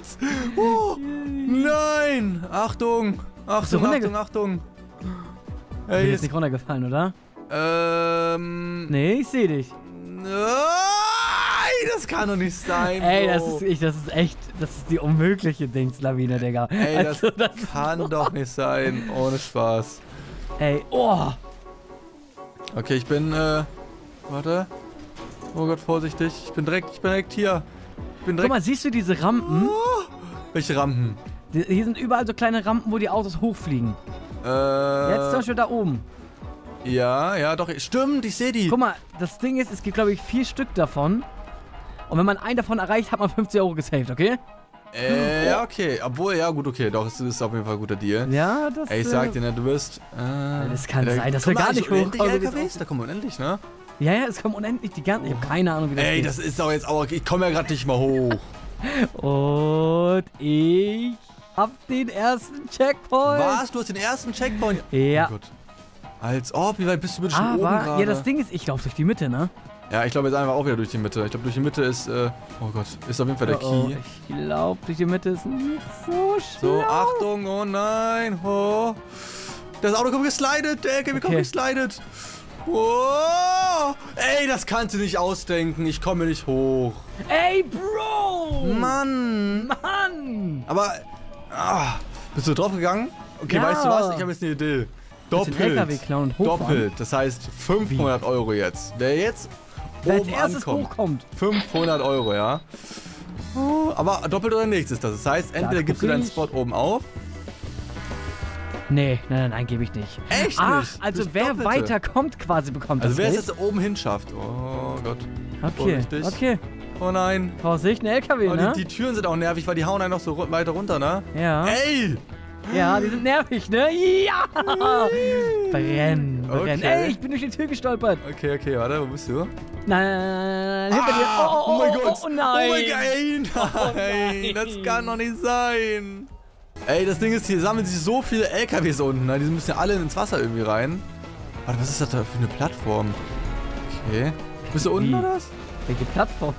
Nein. Achtung. Achtung. Du bist jetzt nicht runtergefallen, oder? Nee, ich sehe dich. Nein, das kann doch nicht sein, Bro. Ey, das ist die unmögliche Dingslawine, Digga. Ey, das Also, kann doch nicht sein. Ohne Spaß. Ey, oh. Okay, ich bin, warte. Oh Gott, vorsichtig. Ich bin direkt hier. Guck mal, siehst du diese Rampen? Welche Rampen? Hier sind überall so kleine Rampen, wo die Autos hochfliegen. Jetzt zum Beispiel da oben. Ja, doch. Stimmt, ich sehe die. Guck mal, das Ding ist, es gibt, glaube ich, 4 Stück davon. Und wenn man einen davon erreicht, hat man 50 € gesaved, okay? Ja, okay. Obwohl, ja, gut, okay. Doch, es ist auf jeden Fall ein guter Deal. Ja, das Ey, ich sag dir, ne, du wirst... das kann sein, dass wir gar nicht hochkommen. LKWs? Da kommen unendlich, ne? Ja, es kommen unendlich die ganzen... Ich habe keine Ahnung, wie das Ey, geht. das ist doch jetzt auch... Ich komme ja gerade nicht mal hoch. Und ich hab den ersten Checkpoint. Was? Du hast den ersten Checkpoint? Ja. Oh Gott. Als ob, wie weit bist du bitte schon oben gerade? Ja, das Ding ist, ich laufe durch die Mitte, ne? Ja, ich glaube jetzt einfach auch wieder durch die Mitte. Ich glaube, durch die Mitte ist, oh Gott, ist auf jeden Fall der Key. Ich glaube, durch die Mitte ist nicht so schlau. So, Achtung, oh nein, oh. Das Auto kommt geslidet, der LKW kommt geslidet. Oh. Ey, das kannst du nicht ausdenken, ich komme nicht hoch. Ey, Bro! Mann. Aber, bist du drauf gegangen? Okay, Ja. weißt du was? Ich habe jetzt eine Idee. Den LKW klauen und hochfahren. Doppelt, das heißt 500 € jetzt. Wer jetzt Wer als oben erstes ankommt, hochkommt. 500 €, ja. Aber doppelt oder nichts ist das. Das heißt, entweder gibst du deinen Spot oben auf. Nee, nein, gebe ich nicht. Echt Ach, nicht? also Das wer Doppelte. weiterkommt quasi, bekommt Also das wer es Geld. jetzt oben hinschafft. Oh Gott. Okay, Vorsichtig. okay. Oh nein. Vorsicht, ein LKW, Oh, ne? die Türen sind auch nervig, weil die hauen einen noch so weiter runter, ne? Ja. Ey! Ja, die sind nervig, ne? Ja! Brennen. Okay. Ey, ich bin durch die Tür gestolpert. Okay, warte, wo bist du? Nein, hinter dir. Oh mein Gott. Oh nein. Oh mein Gott, nein. Das kann doch nicht sein. Ey, das Ding ist, hier sammeln sich so viele LKWs unten, ne? Die müssen ja alle ins Wasser irgendwie rein. Warte, was ist das da für eine Plattform? Okay. Bist du unten Wie? oder was? Welche Plattform?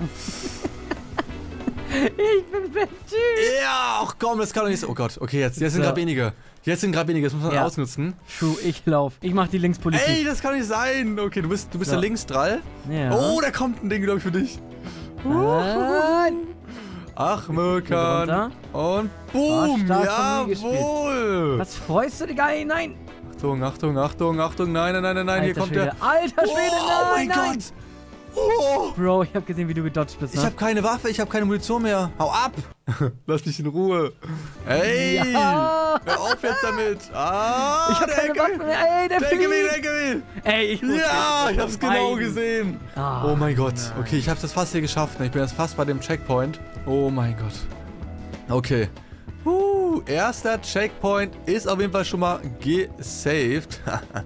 Ich bin Benji. Ja, ach komm, das kann doch nicht so. Oh Gott, okay, jetzt sind So. gerade wenige. Jetzt sind gerade wenige, das muss man Ja. ausnutzen. True, ich lauf. Ich mach die Linkspolitik. Ey, das kann nicht sein. Okay, du bist So. da links drall. Ja. Oh, da kommt ein Ding, glaube ich, für dich. Nein. Ach, Mirkan. runter. Und boom, stark von mir gespielt. jawohl. Was freust du dich? Nein. Achtung, nein, hier Alter kommt Schwede. der. Alter Schwede, Oh mein nein. Gott. Oh. Bro, ich hab gesehen, wie du gedodged bist, ne? Ich habe keine Waffe, ich habe keine Munition mehr. Hau ab! Lass mich in Ruhe. Ey! Ja. Hör auf jetzt damit! Ah! Ich hab der keine LKW. Waffe mehr. Ey, der Der LKW, fliegt. der LKW! Ey, ich muss Ja, jetzt ich hab's genau vermeiden. gesehen. Ah, Oh mein Gott. nein. Okay, ich hab's das fast hier geschafft. Ich bin jetzt fast bei dem Checkpoint. Oh mein Gott. Okay. Erster Checkpoint ist auf jeden Fall schon mal gesaved.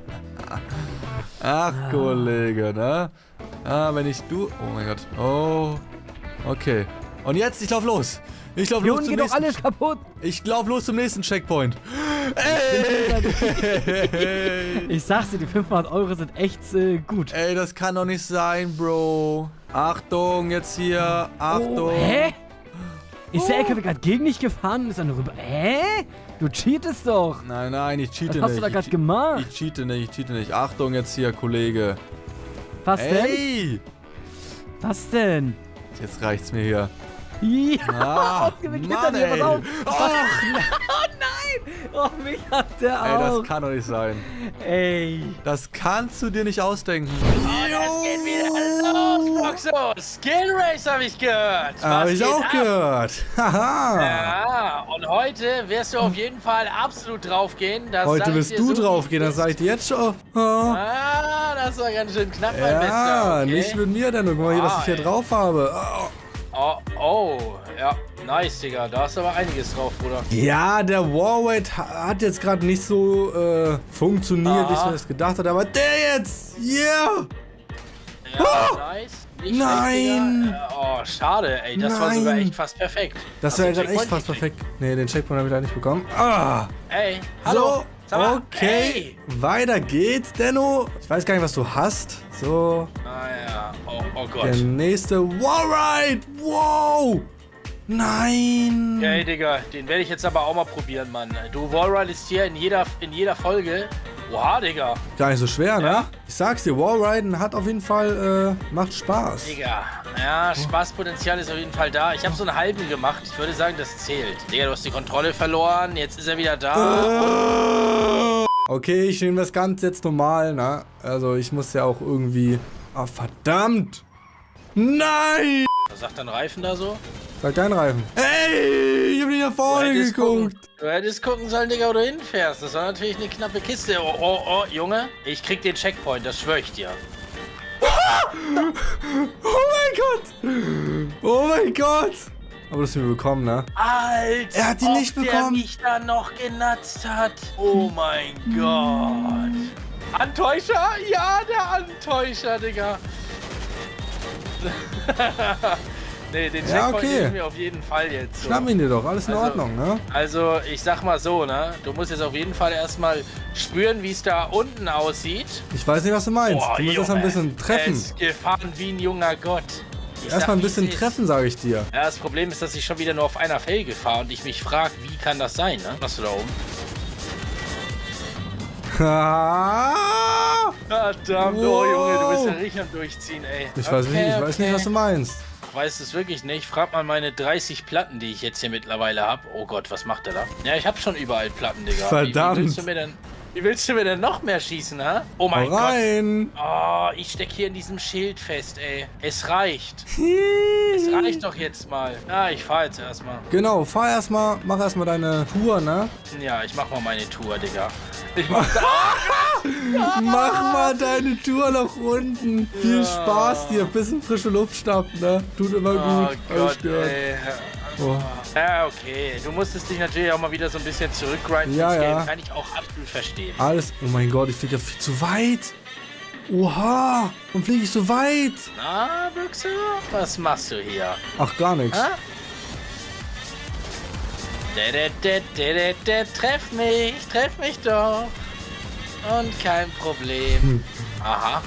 Ach, Kollege, ne? Wenn ich du... Oh mein Gott. Oh. Okay. Und jetzt, ich lauf los. Ich lauf Hier los unten zum geht doch nächsten... alles kaputt. Ich lauf los zum nächsten Checkpoint. Ey! Ich sag's dir, die 500 € sind echt gut. Ey, das kann doch nicht sein, Bro. Achtung, jetzt hier. Achtung. Oh, hä? Ist der LKW gerade gegen dich gefahren und ist dann rüber? Hä? Du cheatest doch. Nein, ich cheate Was hast du da nicht. gerade gemacht? Ich cheate nicht. Achtung jetzt hier, Kollege. Was denn? Ey! Was denn? Jetzt reicht's mir hier. Ja, Ah, ausgewickelt Mann, hinter dir, ey. pass auf. Och, Oh nein! Oh, mich hat der ey, auch. das kann doch nicht sein. Ey. Das kannst du dir nicht ausdenken. Es geht wieder los, Boxo. Skill Race habe ich gehört. Hab Was ich geht auch ab? gehört. Haha. Ja, und heute wirst du auf jeden Fall absolut draufgehen. Das sag Heute ich wirst dir du so, wie draufgehen, es das ist. sag ich dir jetzt schon. Oh. Ah, das war ganz schön knapp, mein Ja, Bester. Okay. nicht mit mir, denn guck mal hier, was ich hier ey. drauf habe. Oh, ja, nice, Digga. Da ist aber einiges drauf, Bruder. Ja, der Warweight hat jetzt gerade nicht so funktioniert, wie ich Aha. mir das gedacht hatte, aber der jetzt, yeah! Ja, nice. Nicht Nein. schlecht, Digga. Oh, schade, ey. Das war Nein. sogar echt fast perfekt. Das Hast wäre den gerade echt Checkpoint fast gekriegt. perfekt. Nee, den Checkpoint habe ich leider nicht bekommen. Ah! Ey, hallo. Okay, weiter geht's, Denno. Ich weiß gar nicht, was du hast. So. Ah ja, oh Gott. Der nächste Wallride. Wow. Nein. Ey, Digga, den werde ich jetzt aber auch mal probieren, Mann. Du Wallridest hier in jeder Folge. Oha, Digga. Gar nicht so schwer, Ja. ne? Ich sag's dir, Wallriden hat auf jeden Fall, macht Spaß. Digga, ja, Spaßpotenzial ist auf jeden Fall da. Ich habe so einen halben gemacht. Ich würde sagen, das zählt. Digga, du hast die Kontrolle verloren. Jetzt ist er wieder da. Okay, ich nehme das Ganze jetzt normal, ne? Also ich muss ja auch irgendwie... Ah, verdammt! Nein! Was sagt dein Reifen da so? Sag dein Reifen. Ey, ich hab nicht nach vorne geguckt. Du hättest gucken sollen, Digga, wo du hinfährst. Das war natürlich eine knappe Kiste. Oh, Junge. Ich krieg den Checkpoint, das schwöre ich dir. Oh mein Gott! Oh mein Gott! Aber das haben wir bekommen, ne? Als Er hat die nicht ob bekommen. der mich da noch genatzt hat. Oh mein Gott. Antäuscher? Ja, der Antäuscher, Digga. Nee, den Ja, Checkpoint okay. nehmen wir auf jeden Fall jetzt. So. Schnappen ihn dir doch, alles in Also- Ordnung, ne? Also, ich sag mal so, ne? Du musst jetzt auf jeden Fall erstmal spüren, wie es da unten aussieht. Ich weiß nicht, was du meinst. Boah, Du musst erst mal ein bisschen treffen. Er ist gefahren wie ein junger Gott. Ich Erstmal ein sag, bisschen wie es ist. treffen, sage ich dir. Ja, das Problem ist, dass ich schon wieder nur auf einer Felge fahre und ich mich frage, wie kann das sein, ne? Was du da oben? Verdammt, oh Junge, du bist ja richtig am Durchziehen, ey. Ich weiß nicht, was du meinst. Ich weiß es wirklich nicht. Frag mal meine 30 Platten, die ich jetzt hier mittlerweile habe. Oh Gott, was macht der da? Ja, ich habe schon überall Platten, Digga. Verdammt. Wie willst du mir denn noch mehr schießen, ha? Oh mein Hau Gott. rein! Oh, ich steck hier in diesem Schild fest, ey. Es reicht. Es reicht doch jetzt mal. Ja, ich fahr jetzt erstmal. Genau, fahr erstmal, mach erstmal deine Tour, ne? Ja, ich mach mal meine Tour, Digga. Ich mach Mach mal deine Tour nach unten. Viel Spaß dir, bisschen frische Luft schnappen, ne? Tut immer Oh gut. Alles Gott, gehört. ey. Oh. Ja, okay. Du musstest dich natürlich auch mal wieder so ein bisschen zurückgrinden. Ja, ins ja. Game. Kann ich auch absolut verstehen. Alles, oh mein Gott, ich fliege ja viel zu weit. Oha, warum fliege ich so weit? Na, Büchse? Was machst du hier? Ach, gar nichts. Ha? Treff mich doch. Und kein Problem. Aha.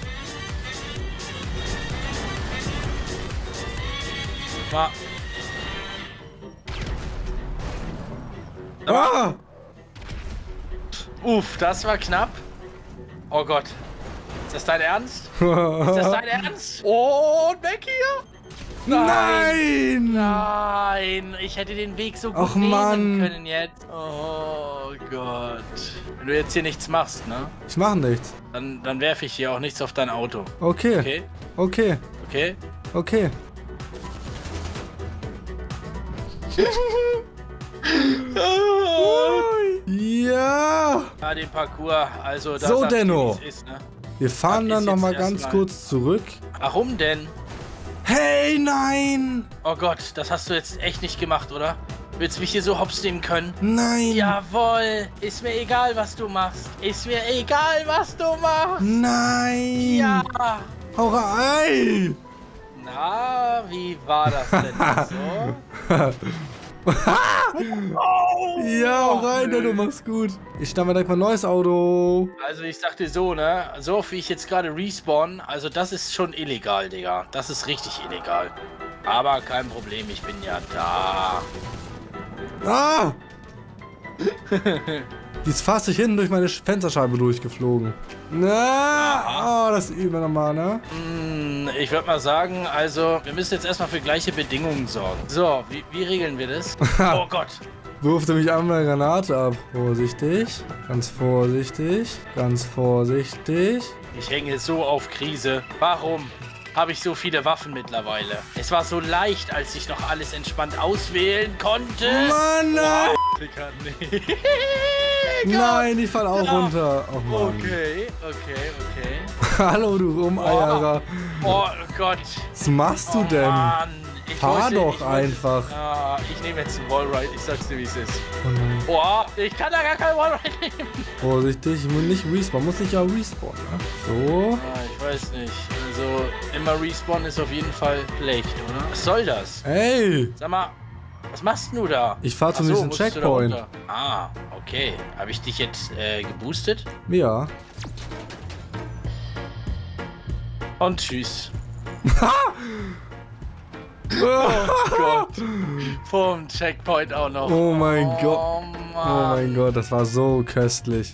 Mal. Ah! Uff, das war knapp. Oh Gott. Ist das dein Ernst? Ist das dein Ernst? Oh, und weg hier? Nein! Nein, ich hätte den Weg so gut Ach, nehmen Mann. können jetzt. Oh Gott. Wenn du jetzt hier nichts machst, ne? Ich mache nichts. Dann werfe ich hier auch nichts auf dein Auto. Okay. Okay? Okay. Okay? Okay. Ja! Ja, den Parcours, also das So, sagt, wie Denno. es ist, ne? Wir fahren Das dann ist noch jetzt mal ganz erstmal- kurz zurück. Warum denn? Hey, nein! Oh Gott, das hast du jetzt echt nicht gemacht, oder? Willst du mich hier so hops nehmen können? Nein! Jawohl, ist mir egal, was du machst. Ist mir egal, was du machst. Nein! Ja. Hau rein! Na, wie war das denn so? Ja, hau rein, du machst gut. Ich schnapp mir direkt mal ein neues Auto. Also ich sagte so, ne? So wie ich jetzt gerade respawn, also das ist schon illegal, Digga. Das ist richtig illegal. Aber kein Problem, ich bin ja da. Ah! Die ist fast durch hinten durch meine Fensterscheibe durchgeflogen. Na, oh, das üben wir nochmal, ne? Ich würde mal sagen, also wir müssen jetzt erstmal für gleiche Bedingungen sorgen. So, wie regeln wir das? Oh Gott. Wirfte mich einmal eine Granate ab. Vorsichtig, ganz vorsichtig, ganz vorsichtig. Ich hänge so auf Krise. Warum habe ich so viele Waffen mittlerweile? Es war so leicht, als ich noch alles entspannt auswählen konnte. Mann, nein! Digga, nee. Nein, ich fall auch runter. Oh Mann. Okay. Hallo, du Rumeierer. Oh Gott. Was machst du denn? Mann. Ich Fahr wollte- doch ich wollte- einfach. Ah, ich nehme jetzt einen Wallride. Ich sag's dir, wie es ist. Oh nein. Oh, ich kann da gar keinen Wallride nehmen. Vorsichtig, ich muss nicht respawnen. Muss nicht ja respawnen, ne? So. Ah, ich weiß nicht. Also, immer Respawn ist auf jeden Fall schlecht, oder? Was soll das? Ey! Sag mal, Was machst du da? Ich fahr zu Ach so, diesem musstest du da Checkpoint. runter? Ah, okay. Habe ich dich jetzt geboostet? Ja. Und tschüss. Oh Gott. Vom Checkpoint auch noch. Oh mein Gott. Oh Oh Mann. mein Gott, das war so köstlich.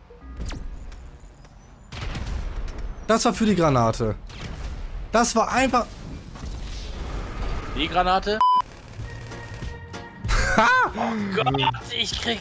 Das war für die Granate. Das war einfach... Die Granate? Oh Gott, ich krieg...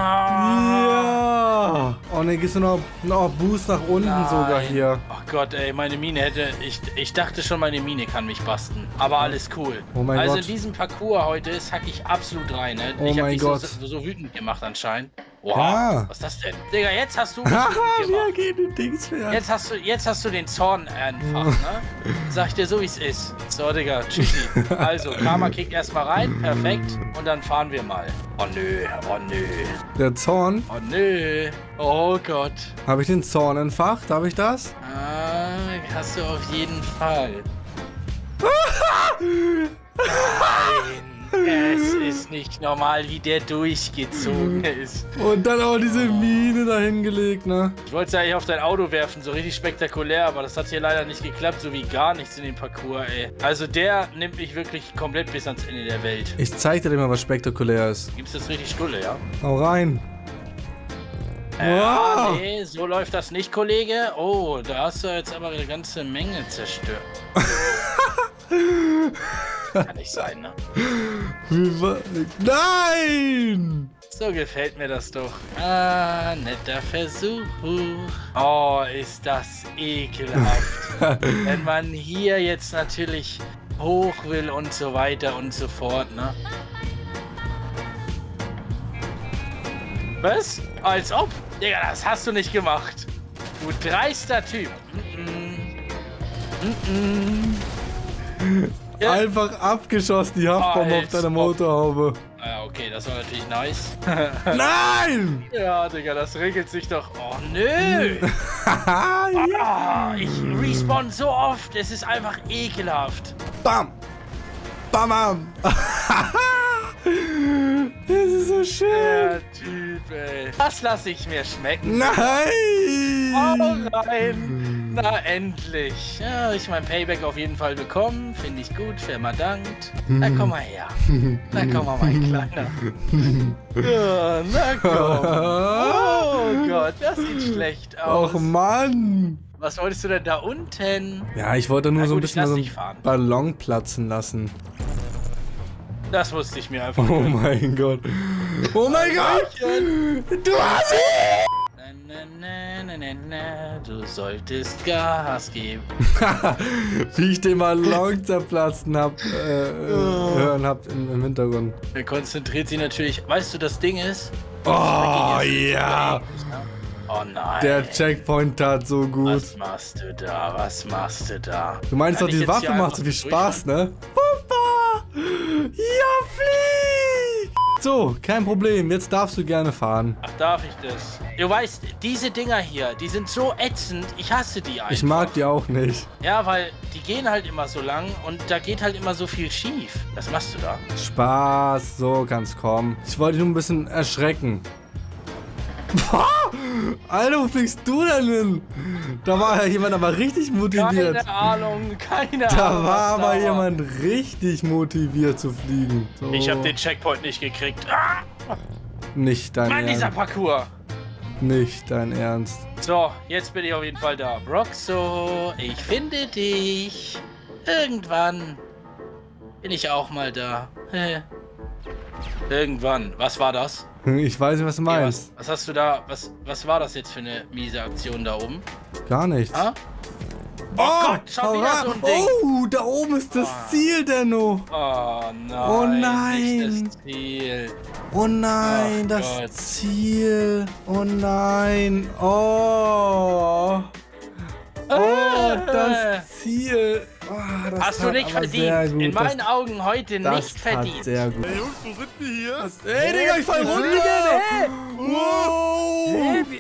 Ja. Oh ne, gehst du noch Boost nach unten Nein. sogar hier. Oh Gott, ey, meine Mine hätte... Ich dachte schon, meine Mine kann mich basten. Aber alles cool. Oh mein also Gott. in diesem Parcours heute hack ich absolut rein, ne? Oh Ich hab mein dich Gott. so wütend gemacht anscheinend. Wow, Ja. was ist das denn? Digga, jetzt hast du mich Haha, wütend wir gemacht. gehen in Dings mehr. Jetzt hast du den Zorn einfach, ne? Sag ich dir so, wie es ist. So, Digga, tschüssi. Also, Karma kickt erstmal rein, perfekt. Und dann fahren wir mal. Oh nö, oh nö, Der Zorn. oh nö. Oh Gott. Habe ich den Zorn entfacht? Habe ich das? Ah, hast du auf jeden Fall. Nein, es ist nicht normal, wie der durchgezogen ist. Und dann auch diese Mine dahingelegt, ne? Ich wollte es ja eigentlich auf dein Auto werfen, so richtig spektakulär, aber das hat hier leider nicht geklappt, so wie gar nichts in dem Parcours, ey. Also der nimmt mich wirklich komplett bis ans Ende der Welt. Ich zeig dir mal, was spektakulär ist. Gibt's das richtig Stulle, ja? Hau rein. Ja, Wow. nee, so läuft das nicht, Kollege. Oh, da hast du jetzt aber eine ganze Menge zerstört. Kann nicht sein, ne? Nein! So gefällt mir das doch. Ah, netter Versuch. Oh, ist das ekelhaft. Wenn man hier jetzt natürlich hoch will und so weiter und so fort, ne? Was? Als ob? Digga, das hast du nicht gemacht. Du dreister Typ. Ja. Einfach abgeschossen, die Haftbombe auf Als deiner ob. Motorhaube. Ah, okay, das war natürlich nice. Nein! Ja, Digga, das regelt sich doch. Oh, nö. Haha, ja. Ah, ich respawn so oft. Es ist einfach ekelhaft. Bam! Bam! Bam! Das ist so schön. Der Typ, ey. Das lasse ich mir schmecken. Nein! Hau rein. Na, endlich. Ja, ich mein Payback auf jeden Fall bekommen. Finde ich gut. Firma dankt. Na, komm mal her. Na, komm mal, mein Kleiner. Ja, na komm. Oh Gott, das sieht schlecht aus. Och Mann! Was wolltest du denn da unten? Ja, ich wollte nur Na so ein gut, ich bisschen lass so dich einen fahren. Ballon platzen lassen. Das musste ich mir einfach Oh mein Gott. Oh mein Gott! Du hast ihn! Du solltest Gas geben. Wie ich den Ballon zerplatzen hab, hören hab im Hintergrund. Er konzentriert sich natürlich. Weißt du, das Ding ist. Oh ja! Oh nein. Der Checkpoint tat so gut. Was machst du da? Was machst du da? Du meinst Kann doch, ich die jetzt Waffe hier macht so einfach viel Spaß, ne? Papa! Ja, flieg! So, kein Problem. Jetzt darfst du gerne fahren. Ach, darf ich das? Du weißt, diese Dinger hier, die sind so ätzend. Ich hasse die einfach. Ich mag die auch nicht. Ja, weil die gehen halt immer so lang und da geht halt immer so viel schief. Was machst du da? Spaß, so kann's kommen. Ich wollte dich nur ein bisschen erschrecken. Alter, wo fliegst du denn hin? Da war ja jemand aber richtig motiviert. Keine Ahnung, keine Ahnung. Da war was aber da jemand richtig motiviert zu fliegen. So. Ich habe den Checkpoint nicht gekriegt. Ah, Nicht dein Mann, dieser Ernst. Parcours. Nicht dein Ernst. So, jetzt bin ich auf jeden Fall da. Broxo, ich finde dich. Irgendwann bin ich auch mal da. Irgendwann. Was war das? Ich weiß nicht, was du Okay, meinst. was hast du da? Was war das jetzt für eine miese Aktion da oben? Gar nichts. Ah? Oh Gott, schon wieder so ein Ding. Oh, da oben ist das Ziel, Denno. Oh nein. Oh nein. Nicht das Ziel. Oh nein, Ach das Gott. Ziel. Oh nein. Oh. Oh, das Ziel. Oh, das Hast du tat nicht aber sehr verdient. gut. In meinen Augen heute das nicht verdient. Tat sehr gut. Hey Jungs, wo sind wir hier? Ey, Digga, ich fall runter. Hey, Wow. hey,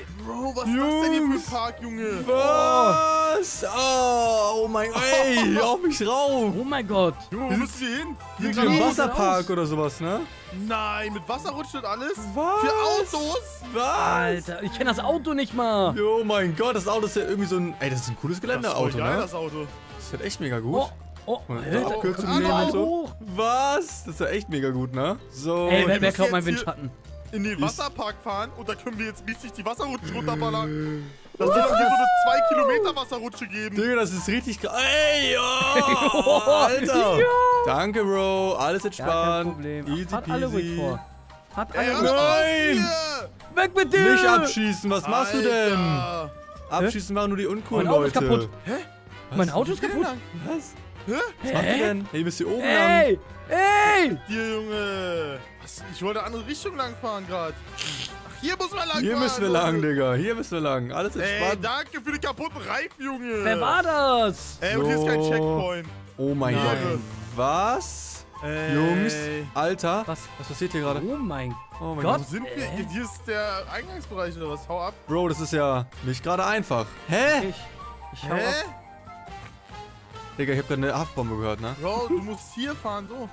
Bro, was ist das denn hier für ein Park, Junge? Was? Oh mein Gott. Ey, auf mich rauf. Oh mein Gott. Junge, wo müssen wir hin? Irgendwie im Wasserpark oder sowas, ne? Nein, mit Wasserrutschen und alles? Was? Für Autos? Was? Alter, ich kenne das Auto nicht mal. Oh mein Gott, das Auto ist ja irgendwie so ein... Ey, das ist ein cooles Geländeauto, geil, ne? das Auto. Das wird echt mega gut. Oh, Alter. Abkürzung Hallo. nehmen und so. Hoch. Was? Das ist ja echt mega gut, ne? So. Ey, wer müssen klaut meinen jetzt hier- Windschatten? In den Wasserpark fahren und da können wir jetzt richtig die Wasserrutsche runterballern. Das soll hier so eine 2 Kilometer Wasserrutsche geben. Digga, das ist richtig krass. Ey, oh, Alter. Ja. Danke, Bro. Alles Gar kein entspannt. Problem. Easy Fahrt alle ruhig peasy. vor. Fahrt Ey, alle hör doch ruhig. auf Nein. hier. Weg mit dir! Nicht abschießen, was machst du denn? Alter. Abschießen machen nur die uncoolen Mein Auto ist Leute. kaputt. Hä? Mein Auto ist Wie kaputt. lang? Was? Hä? Was macht ihr denn? Hey, ihr müsst hier oben lang. Ey! Ey! Hier, Junge. Was? Ich wollte andere Richtung lang fahren gerade. Ach, hier muss man lang Hier fahren. müssen wir lang, Digga. Hier müssen wir lang. Alles Ey, entspannt. danke für die kaputten Reifen, Junge. Wer war das? Ey, und hier ist kein So. Checkpoint. Oh mein Nein. Gott. Was? Ey. Jungs, Alter. Was? Was passiert hier gerade? Oh mein Oh mein Gott. Wo sind wir? Hier ist der Eingangsbereich oder was? Hau ab. Bro, das ist ja nicht gerade einfach. Hä? Ich hau Hä? ab. Digga, ich hab gerade eine Haftbombe gehört, ne? Bro, du musst hier fahren, so.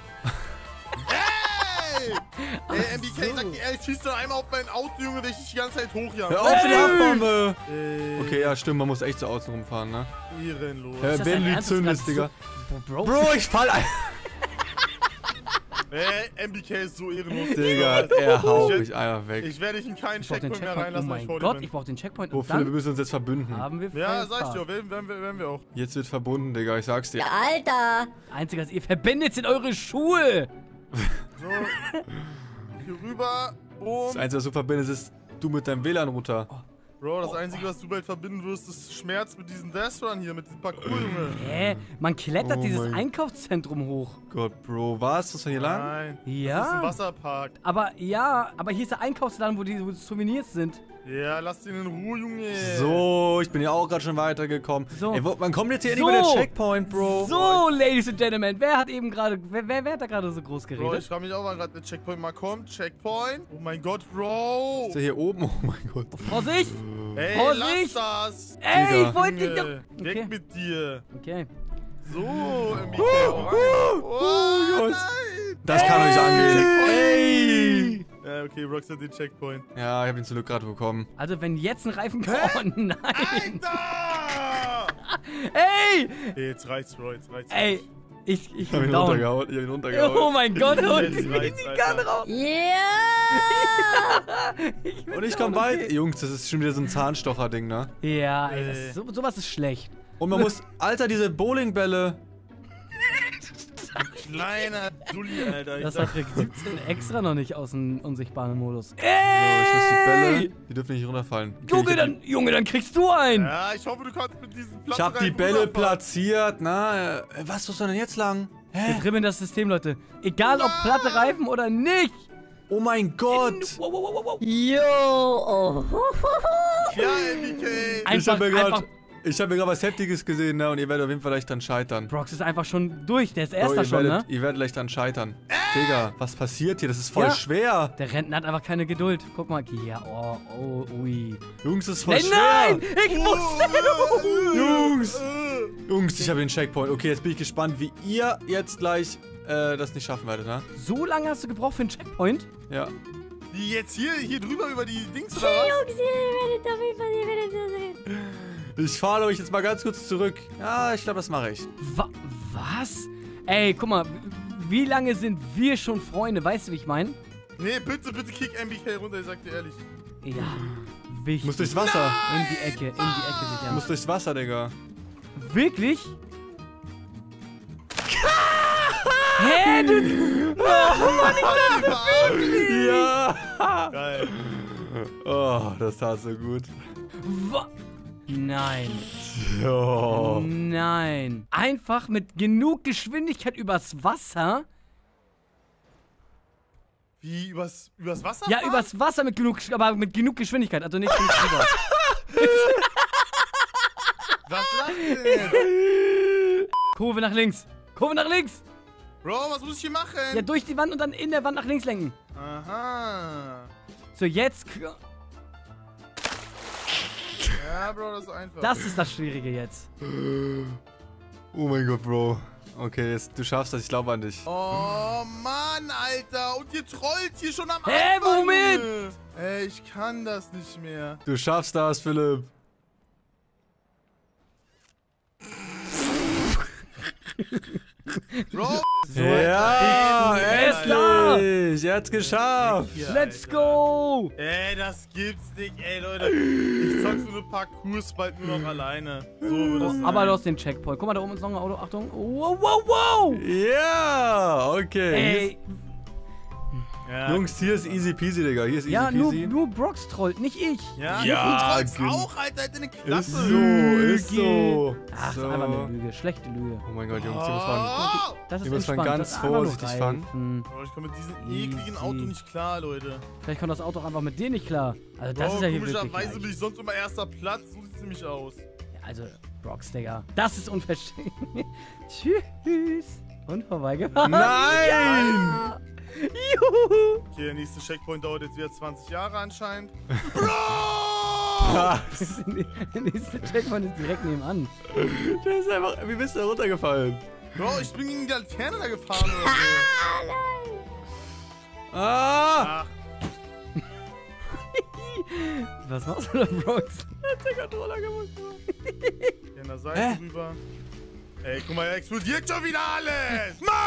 Ey! Ey, MBK, sag dir ehrlich, schieß doch einmal auf mein Auto, Junge, der ich dich die ganze Zeit hochjagen. Hör auf mit der Haftbombe! Ey, Okay, ja, stimmt, man muss echt so außen rumfahren, ne? ehrenlos. Hä, Ist das wenn dein du Ernst? zündest, Das ist Digga. Bro, Bro, ich fall ein. Ey, MBK ist so ehrenlos. Digga, er haut mich einfach weg. Ich werde dich in keinen ich brauch den Checkpoint mehr Checkpoint. Oh reinlassen, weil ich mein vor dir Gott, bin. ich brauch den Checkpoint. Oh, Und Philipp, wir dann müssen uns jetzt verbünden. haben wir Ja, freie sag ich Fahrt. dir, werden wir auch. Jetzt wird verbunden, Digga, ich sag's dir. Ja, Alter! Einzige, was ihr verbindet, sind eure Schuhe. So. Hier rüber. Boom. Das Einzige, was du verbindest, ist du mit deinem WLAN-Router. Bro, das Einzige, was du bald verbinden wirst, ist Schmerz mit diesem Death Run hier, mit diesem Parcours, Junge. Hä? Man klettert Oh dieses mein Einkaufszentrum hoch. Gott, Bro, was? Was war hier lang? Nein. Das ist ein Ja. Wasserpark. Aber hier ist der Einkaufsladen, wo die Souvenirs sind. Ja, lass den in Ruhe, Junge. So, ich bin ja auch gerade schon weitergekommen. So. Ey, wann kommt jetzt hier endlich So. mal der Checkpoint, Bro? So, Ladies and Gentlemen, wer hat eben gerade, wer hat da gerade so groß Bro, geredet? ich frage mich auch, wann gerade der Checkpoint mal kommt. Checkpoint. Oh mein Gott, Bro. Ist der hier oben? Oh mein Gott. Vorsicht! Ey, Vorsicht. lass das. Ey, Digga. ich wollte dich Junge, doch... weg Okay, mit dir. okay. So, MBK, hau rein. Oh, Gott. nein. Das kann doch nicht angehen. Ey! Ja, okay, Rockstar den Checkpoint. Ja, ich hab ihn zum Glück gerade bekommen. Also wenn jetzt ein Reifen kommt... Oh nein! Alter! Ey! Ey, jetzt reicht's, Bro, jetzt reicht's. Ey! Ich Ich hab bin ihn down. runtergehauen. Ich hab ihn runtergehauen. Oh mein Gott, und Jetzt ich reicht's, die Alter. Karte raus. Ja! Und ich komm bald. Jungs, das ist schon wieder so ein Zahnstocher-Ding, ne? Ja, ey, sowas ist schlecht. Und man muss... Alter, diese Bowlingbälle. Kleiner Dulli, Alter. Das hat Rick 17 extra noch nicht aus dem unsichtbaren Modus. So, ich lass die Ey! Bälle. Die dürfen nicht runterfallen. Okay, Junge, dann kriegst du einen. Ja, ich hoffe, du kannst mit diesem Platz ich hab die Bälle platziert, na? Was ist denn jetzt lang? Wir Hä? dribbeln das System, Leute. Egal ob platte Reifen oder nicht. Oh mein Gott! Wow, wow, wow, wow. Jo! Oh. Ja, MBK. Einfach, Ich hab mir gerade was Heftiges gesehen, ne? Und ihr werdet auf jeden Fall leicht dann scheitern. Brox ist einfach schon durch. Der ist Bro, erster ihr schon, ne? werdet, ihr werdet leicht dann scheitern. Digga, was passiert hier? Das ist voll Ja. schwer. Der Rentner hat einfach keine Geduld. Guck mal, ja, ui. Jungs, das ist voll Nein, schwer. nein! Ich wusste! Jungs, ich habe den Checkpoint. Okay, jetzt bin ich gespannt, wie ihr jetzt gleich das nicht schaffen werdet, ne? So lange hast du gebraucht für einen Checkpoint? Ja. Die jetzt hier drüber über die Dings oder was? Jungs, ihr werdet auf jeden Fall, ihr werdet so sehen. Ich fahre euch jetzt mal ganz kurz zurück. Ja, ich glaube, das mache ich. Was? Ey, guck mal, wie lange sind wir schon Freunde? Weißt du, wie ich meine? Nee, bitte kick MBK runter, ich sag dir ehrlich. Ja, wichtig. Muss durchs Wasser. In die Ecke sich Muss durchs Wasser, Digga. Wirklich? Hä, du... Ja. Geil. Oh, das tat so gut. Nein. Oh. Nein. Einfach mit genug Geschwindigkeit übers Wasser? Wie, übers Wasser Ja, fahren? übers Wasser aber mit genug Geschwindigkeit. Also nicht drüber. Was lachst du denn? Kurve nach links. Kurve nach links. Bro, was muss ich hier machen? Ja, durch die Wand und dann in der Wand nach links lenken. Aha. So, jetzt... Ja, Bro, das ist einfach. Das ist das Schwierige jetzt. Oh mein Gott, Bro. Okay, du schaffst das, ich glaube an dich. Oh, Mann, Alter. Und ihr trollt hier schon am Hä, Anfang. womit? Junge. Ey, ich kann das nicht mehr. Du schaffst das, Philipp. Bro, Ja, Alter. endlich. Er hat's geschafft. hier, Let's Alter. go! Ey, das gibt's nicht. Ey, Leute. Ich zock so eine Parcours bald nur noch alleine. So wird das sein. Aber du hast den Checkpoint. Guck mal, da oben ist noch ein Auto. Achtung. Wow, wow, wow! Ja, okay. Ey, Ja, Jungs, hier ist easy peasy, Digga. Hier ist easy ja, peasy. nur Brox trollt, nicht ich. Ja, Ja, du trollst gen- auch, Alter. Halt deine Klasse. Ist so, ist so. Ach, so. das ist einfach eine Lüge. Schlechte Lüge. Oh mein Gott, Jungs, hier muss man... Oh. Das ist Hier muss man entspannt. ganz das ist einfach nur vorsichtig fahren. Reifen. Bro, ich komme mit diesem ekligen Auto Easy. nicht klar, Leute. Vielleicht kommt das Auto auch einfach mit dir nicht klar. Also das Bro, ist ja hier wirklich komischerweise bin leicht. ich sonst immer erster Platz. So sieht's nämlich aus. Ja, also, Brox, Digga. Das ist unverständlich. Tschüss. Und vorbeigefahren. Nein! Juhu. Okay, der nächste Checkpoint dauert jetzt wieder 20 Jahre anscheinend. Bro! Was? Der nächste Checkpoint ist direkt nebenan. Der ist einfach... Wie bist du da runtergefallen? Bro, ich bin gegen die Laterne da gefahren oder so. Ah! Ach, Was machst du da, Brox? Hat der Controller gemacht. hier an der Seite rüber. Ey, guck mal, er explodiert schon wieder alles! Mann!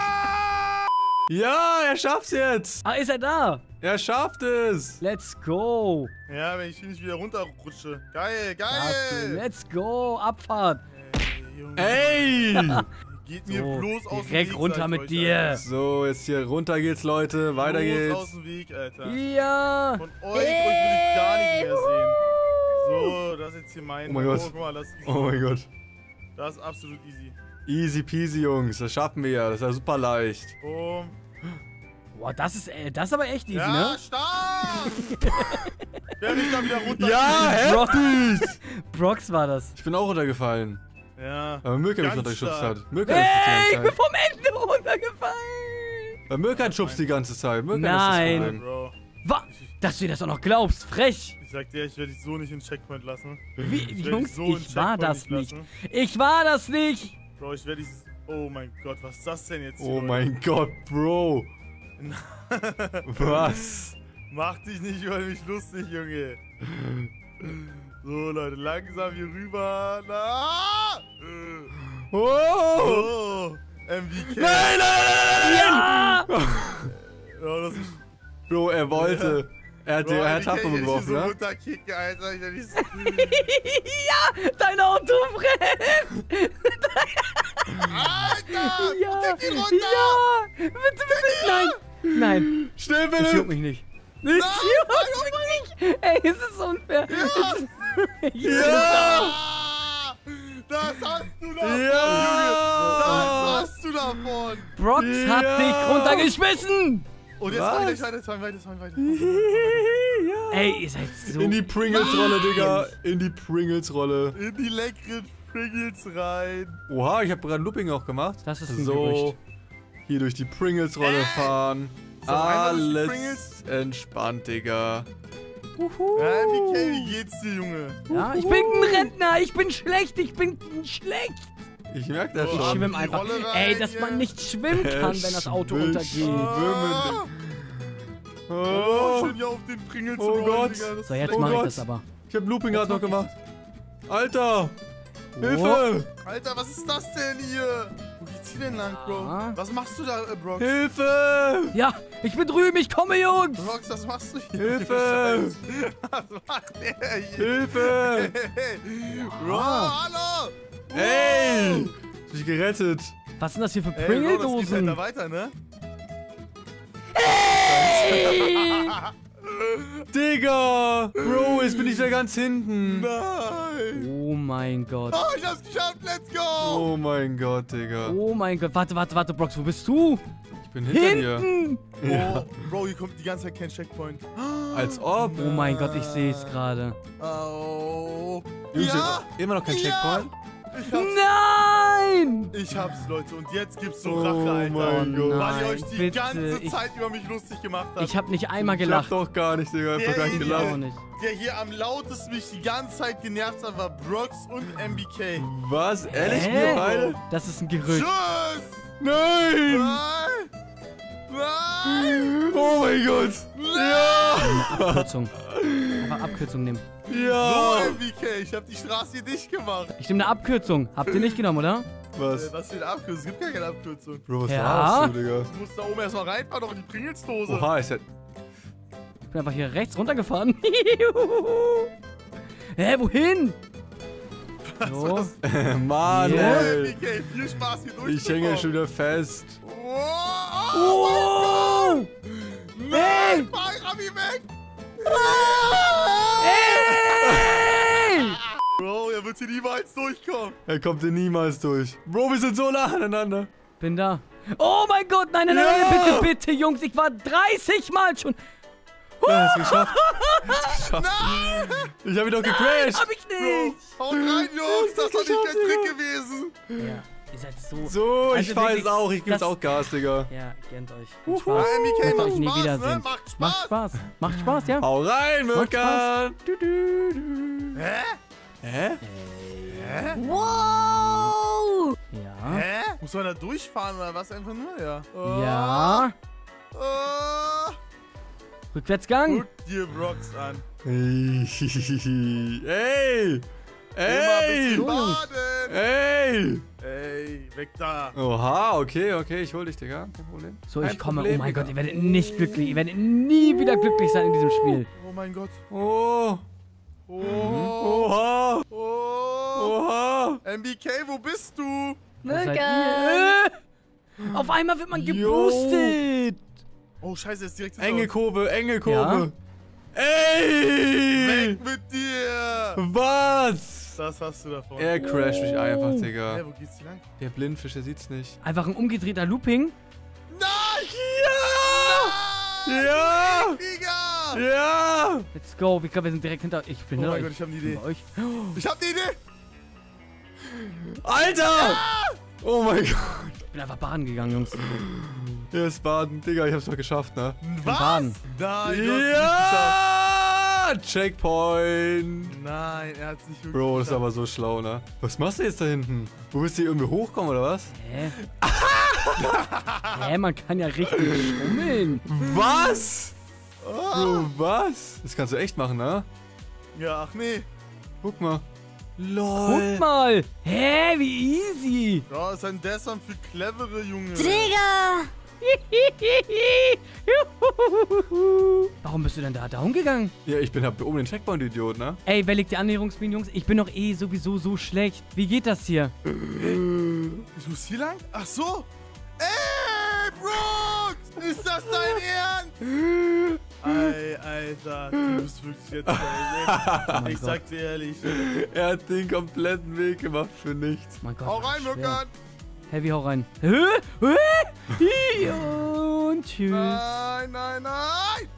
Ja, er schafft's jetzt. Ah, ist er da? Er schafft es. Let's go. Ja, wenn ich hier nicht wieder runterrutsche. Geil, Dafür. geil! Let's go. Abfahrt. Ey, Junge. Ey! Geht mir So, bloß aus dem direkt Weg, runter sag ich mit euch, dir. Alter. So, jetzt hier runter geht's, Leute. Weiter Bloß aus geht's. dem Weg, Alter. Ja. Von euch will ich gar nicht mehr sehen. So, das ist jetzt hier mein... Oh mein Gott. guck mal, das ist easy. Oh mein Gott. Das ist absolut easy. Easy peasy, Jungs. Das schaffen wir ja. Das ist ja super leicht. Boom. Boah, das ist aber echt easy, Ja, ne? stark! Wer mich da wieder runter... Ja, heftig! Brox war das. Ich bin auch runtergefallen. Ja. Aber Mirka mich Ganz runtergeschubst stark. hat. Mirka Hey, ist ich die bin ganze Zeit. vom Ende runtergefallen. Weil Mirka hat schubst die ganze Zeit. Mirka Nein. ist das Problem. Bro. Dass du das auch noch glaubst. Frech. Ich sag dir, ich werde dich so nicht in den Checkpoint lassen. Wie, Ich werd Jungs, dich so in ich war Checkpoint das nicht. lassen. Ich war das nicht. Bro, ich werde dich... Oh mein Gott, was ist das denn jetzt hier, Oh Leute? mein Gott, Bro. Was? Mach dich nicht über mich lustig, Junge. So, Leute, langsam hier rüber. Na! Oh! Oh! MVK. Nein, nein, Ja. Ja, das ist... Bro, er wollte. Er hat, Bro, er hat MVK, Haftung ich geworfen, so ne? runterkicken, Alter. Ich werd nicht so... Ja, dein Auto brennt. Alter! Ja. Kick ihn runter! Ja. Bitte, bitte. Nein. Nein. Schnell, Das juckt Philipp! mich nicht. Das juckt mich nicht. Ey, es ist unfair. Ja! Ah! Das hast du davon, Ja! Das hast du davon! Brox hat Ja. dich runtergeschmissen. Und jetzt Was? weiter. Ey, ihr seid so... In die Pringles-Rolle, Digga. In die Pringles-Rolle. In die leckeren Pringles rein. Oha, ich habe gerade Looping auch gemacht. Das ist ein so. Gerücht. Hier durch die Pringles-Rolle fahren. So, einmal durch die Alles Pringles. entspannt, Digga. Ja, wie geht's dir, Junge? Ja, ich bin ein Rentner. Ich bin schlecht. Ich bin schlecht. Ich merk das Oh, Ich schon. schwimme die einfach. Rolle rein, Ey, dass ja. man nicht schwimmen kann, wenn das Auto untergeht. Schwimmen. Oh, Oh, schön hier auf den Pringles Oh rollen, Gott. Digga, das So, ist jetzt Oh mache ich Gott. das aber. ich hab Looping gerade noch gemacht. Alter! Oh. Hilfe! Alter, was ist das denn hier? Wo geht's hier denn lang, Bro? Ah. Was machst du da, Brox? Hilfe! Ja, ich bin drüben. Ich komme, Jungs. Brox, was machst du hier? Hilfe! Was macht der hier? Hilfe! Hey, Bro, Ah. hallo! Ey! Ich hab mich gerettet. Was sind das hier für Ey, Bro, das geht halt Pringledosen? da weiter, ne? Digga! Bro, jetzt bin ich da ganz hinten. Nein! Oh mein Gott. Oh, ich hab's geschafft, let's go! Oh mein Gott, Digga. Oh mein Gott. Warte, Brox, wo bist du? Ich bin hinter dir. Hinten. Ja. Oh, Bro, hier kommt die ganze Zeit kein Checkpoint. Als ob. Oh mein Gott, ich sehe es gerade. Oh. Jungs, Ja! immer noch kein Ja! Checkpoint? Ich hab's. Nein! Nein! Ich hab's, Leute. Und jetzt gibt's so Oh Rache, Alter. mein Gott. Weil ihr euch die bitte. ganze Zeit über mich lustig gemacht habt. Ich habe nicht einmal Ich hab gelacht. doch gar nicht, Digga. Ich hab Der doch gar nicht Idiot. Auch gelacht. nicht. Der hier am lautesten mich die ganze Zeit genervt hat, war Brox und MBK. Was? Ehrlich? Hä? Wir beide? Das ist ein Gerücht. Tschüss! Nein! Nein! Nein! Oh mein Gott! Ja! Abkürzung. Einfach Abkürzung nehmen. So, Ja! MBK, ich hab die Straße hier dicht gemacht. Ich nehme eine Abkürzung. Habt ihr nicht genommen, oder? Was? Was für eine Abkürzung? Es gibt gar keine Abkürzung. Bro, was Ja? warst du, Digga? Du musst da oben erstmal reinfahren, doch in die Pringelsdose. Oha, ist ja... Ich bin einfach hier rechts runtergefahren. Hä, wohin? So. Mann, Ja. ey. MBK, viel Spaß hier durch. Ich hänge schon wieder fest. Oh! Nein, fahr Rami weg! Ey! Bro, er wird hier niemals durchkommen. Er kommt hier niemals durch. Bro, wir sind so nah aneinander. Bin da. Oh mein Gott, nein, nein, nein, Ja. bitte, bitte, Jungs, ich war 30 Mal schon. Ja, ist geschafft. Ist geschafft. Ich hab ihn doch gecrashed. Hab ich nicht. Haut rein, Jungs, das war nicht der Trick gewesen. Ja, ihr seid so... So, ich Also fahr wirklich, jetzt auch. Ich gebe jetzt das- auch Gas, Digga. Ja, gönnt euch. Uhu. Spaß. MBK, Könnt macht euch nie Spaß, wiedersehen. ne? Macht Spaß. Macht Spaß. Macht Spaß, ja? Hau rein, Mirkan. Hä? Hä? Wow! Ja. Hä? Muss man da durchfahren oder was? Einfach nur, ja. Ja. Rückwärtsgang. Guck dir Brox an. Ey! Immer ein Ey! bisschen So, Jungs. baden. Ey! Ey, weg da. Oha, okay, ich hol dich, Digga. Kein Problem. So, Kein ich komme. Problem, Oh mein Digga. Gott, ihr werdet nicht glücklich. Ihr werdet nie wieder glücklich sein in diesem Spiel. Oh mein Gott. Oh! Oh. Oha! Oh. Oha! MBK, wo bist du? Wo seid Mirkan! ihr? Auf einmal wird man Yo. geboostet. Oh, scheiße, er ist direkt Enge hinter Kurve, enge Kurve. Ja? uns. Ey! Weg mit dir. Was? Das hast du davon. Er crasht mich einfach, Hä, Digga. wo geht's hier lang? Der Blindfisch, der sieht's nicht. Einfach ein umgedrehter Looping. Nein! Ja! Nein! Ja! Digga! Ja! Let's go. Ich glaube, wir sind direkt hinter. Ich bin Oh hinter mein euch. Gott, ich hab eine Ich bin Idee. bei euch. Ich hab die Idee! Alter! Oh mein Gott. Ich bin einfach baden gegangen, Jungs. Er ist baden. Digga, ich hab's doch geschafft, ne? Was? Baden. Nein, du hast es nicht geschafft. Ja! Checkpoint. Nein, er hat's nicht wirklich Bro, das ist geschafft. aber so schlau, ne? Was machst du jetzt da hinten? Wo willst du hier irgendwie hochkommen, oder was? Hä? Hä, man kann ja richtig schummeln. Was? Bro, was? Das kannst du echt machen, ne? Ja, ach nee. Guck mal. LOL. Guck mal. Hä, wie easy. Ja, ist ein Dessert für clevere Junge. Digga! Warum bist du denn da down gegangen? Ja, ich bin hab oben den Checkpoint, Idiot, ne? Ey, wer legt die Annäherungsminen, Jungs? Ich bin doch eh sowieso so schlecht. Wie geht das hier? Ich muss hier lang? Ach so. Ey, Brooks! Ist das dein Ernst? Ey, Alter, du bist wirklich jetzt geil. Ich sag dir ehrlich. Er hat den kompletten Weg gemacht für nichts. Mein Gott. Hau rein, schwer. Mirkan! Heavy, hau rein. Hä? Hä? Und tschüss. Nein, nein, nein!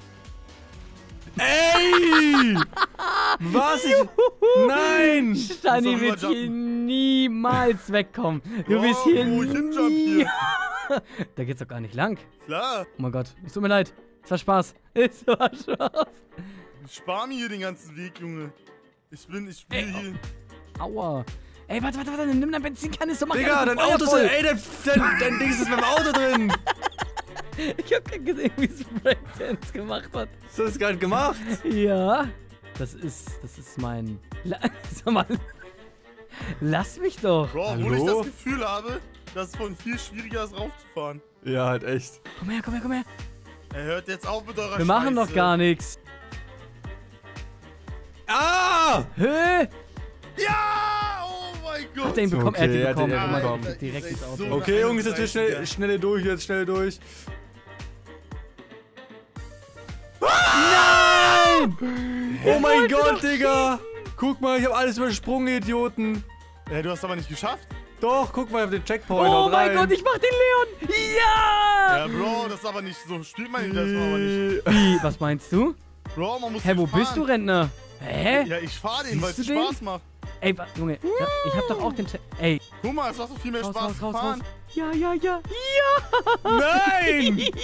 Ey! Was? Nein! Stani Muss wird doch hier niemals wegkommen. Du Ja, bist hier wo ich hinjump nie. hier. Da geht's doch gar nicht lang. Klar, Oh mein Gott. Es tut mir leid. Es war Spaß. Es war Spaß. ich spar mir hier den ganzen Weg, Junge. Ich spiele hier. Aua. Ey, warte. Nimm dein Benzinkanister. Mach Digga, dein dein Auto ist... voll. Ey, dein Ding ist beim Auto drin. Ich hab gerade gesehen, wie es Breakdance gemacht hat. Hast du das gerade gemacht? Ja. Das ist mein... Sag mal. Lass mich doch. Bro, obwohl Hallo? ich das Gefühl habe, dass es von viel schwieriger ist, raufzufahren. Ja, halt echt. Komm her. Er hört jetzt auf mit eurer Wir machen Scheiße. doch gar nichts. Ah! Hä? Ja! Oh mein Gott! Hat er ihn bekommen? Okay, Er hat ihn er hat ihn bekommen. bekommen. Guck mal, direkt ins Auto. So- Okay, Jungs, jetzt wird 31er. schnell durch, jetzt schnell durch. Nein! Oh mein Gott, Digga! Guck mal, ich habe alles übersprungen, Idioten. Ja, du hast aber nicht geschafft. Doch, guck mal auf den Checkpoint. Oh haut mein rein. Gott, ich mach den Leon! Ja! Ja, Bro, das ist aber nicht so. Spielt man das aber nicht. Wie, was meinst du? Bro, man muss Hä, wo den fahren. bist du, Rentner? Hä? Ja, ich fahr den, weil es Siehst du den? Spaß macht. Ey, Junge, ja, ich hab doch auch den... Ey, Guck mal, es macht doch viel mehr Spaß zu fahren. Ja. Nein! Ey!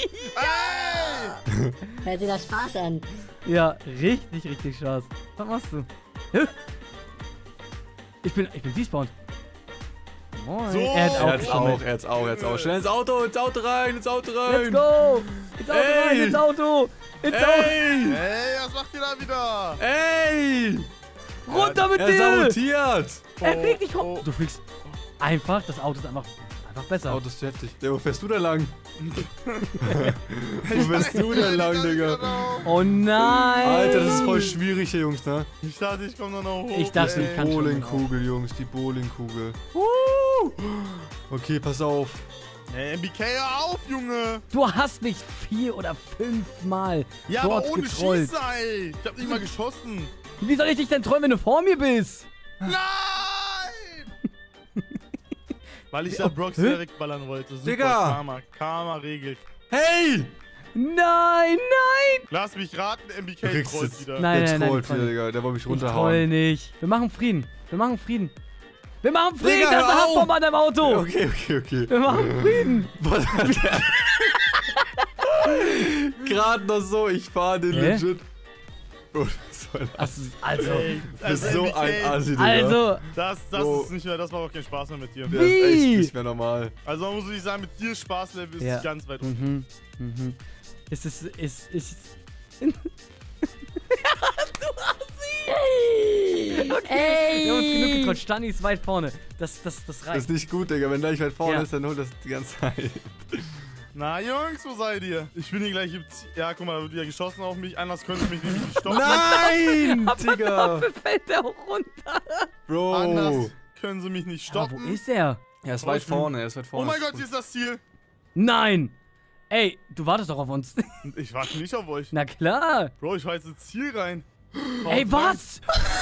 Hört sich das Spaß an. Ja, richtig Spaß. Was machst du? Hä? Ich bin despawned. Moin. So. Er hat auch Er hat's auch. Schnell ins Auto rein. Let's go! Ins Auto rein, ins Auto! Ey! Ey, was macht ihr da wieder? Ey! Runter mit Er dir! sabotiert! Er fliegt dich hoch! Oh. Du fliegst einfach, das Auto ist einfach besser. Auto ist zu heftig. Wo fährst du da lang? Wo fährst du da lang, Digga? Oh nein! Alter, das ist voll schwierig hier, Jungs, ne? Ich dachte, ich komm da noch hoch. Ich dachte, ey. ich kann schon. Bowlingkugel, Jungs, die Bowlingkugel. Okay, pass auf. Ey, MBK, hör auf, Junge! Du hast mich 4 oder 5 Mal Ja, dort aber ohne getrollt. Schießen, ey! Ich hab nicht mal geschossen! Wie soll ich dich denn trollen, wenn du vor mir bist? Nein! Weil ich da Brox direkt ballern wollte. Super, Digga! Karma regelt. Hey! Nein! Lass mich raten, MBK Kriegst trollt es. wieder. Nein, Der nein, trollt ich troll wieder, nicht. Digga. Der wollte mich Ich troll runterhauen. nicht. Wir machen Frieden. Digga, Da ist eine hör auf. Handbombe an deinem Auto. Okay. Wir machen Frieden. Was hat der? Gerade noch so, ich fahre den Hä? legit. Bro, was soll das? Also, Du bist so MBK, ein Assi, Digga. also, Das Bro. ist nicht mehr, das macht auch keinen Spaß mehr mit dir. Der ist echt Wie? nicht mehr normal. Also man muss wirklich sagen, mit dir Spaßlevel ist Ja. ganz weit unten. ist. Wir haben uns genug Ey! getrollt. Stani ist weit vorne. Das Das reicht. ist nicht gut, Digga. Wenn der nicht weit vorne Ja. ist, dann holt das die ganze Zeit. Na Jungs, wo seid ihr? Ich bin hier gleich im Ziel. Ja, guck mal, da wird wieder geschossen auf mich. Anders könnte mich nämlich nicht stoppen. Nein, Digga. Fällt der auch runter. Bro. Anders können sie mich nicht Aber wo stoppen. ist er? Er ist weit vorne, Oh mein Gott, hier ist das Ziel. Nein! Ey, du wartest doch auf uns. Ich warte nicht auf euch. Na klar. Bro, ich fahr jetzt ins Ziel rein. Ey, was?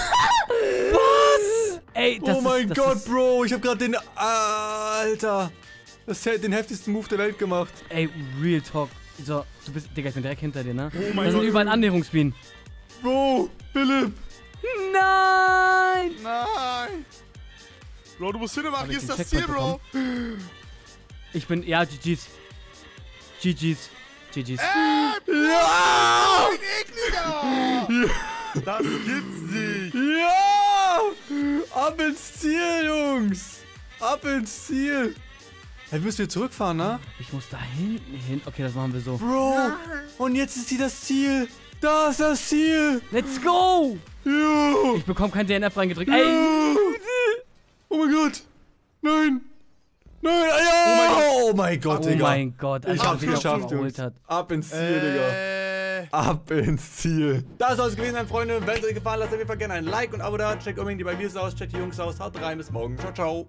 Was? Ey, das Oh mein das Gott, ist, Bro. Ich hab gerade den... Alter. Den heftigsten Move der Welt gemacht. Ey, Real Talk. So, du bist... Digga, ich bin direkt hinter dir, ne? Oh mein Da sind Gott. überall Annäherungsbienen. Bro, Philipp. Nein! Nein. Bro, du musst hinmachen. Hab Hier ich ist den das Ziel, Checkpoint Bro. Ich bin... Ja, GG's. GG's. GG's. Ja! Ein ekliger. Das gibt's nicht. Ja! Ab ins Ziel, Jungs. Ab ins Ziel. Hey, wir müssen wieder zurückfahren, ne? Ich muss da hinten hin. Okay, das machen wir so. Bro. Und jetzt ist hier das Ziel. Da ist das Ziel. Let's go! Ja. Ich bekomme kein DNF reingedrückt. Ey! Oh mein Gott. Nein. Nein. Ja. Oh mein Gott, Oh Digga. mein Gott, als Ich hab's er wieder geschafft, überholt Jungs. hat. Ab ins Ziel, Digga. Ab ins Ziel. Das soll es gewesen sein, Freunde. Wenn es euch gefallen hat, lasst auf jeden Fall gerne ein Like und ein Abo da. Checkt unbedingt die bei mir aus. Checkt die Jungs aus. Haut rein. Bis morgen. Ciao, ciao.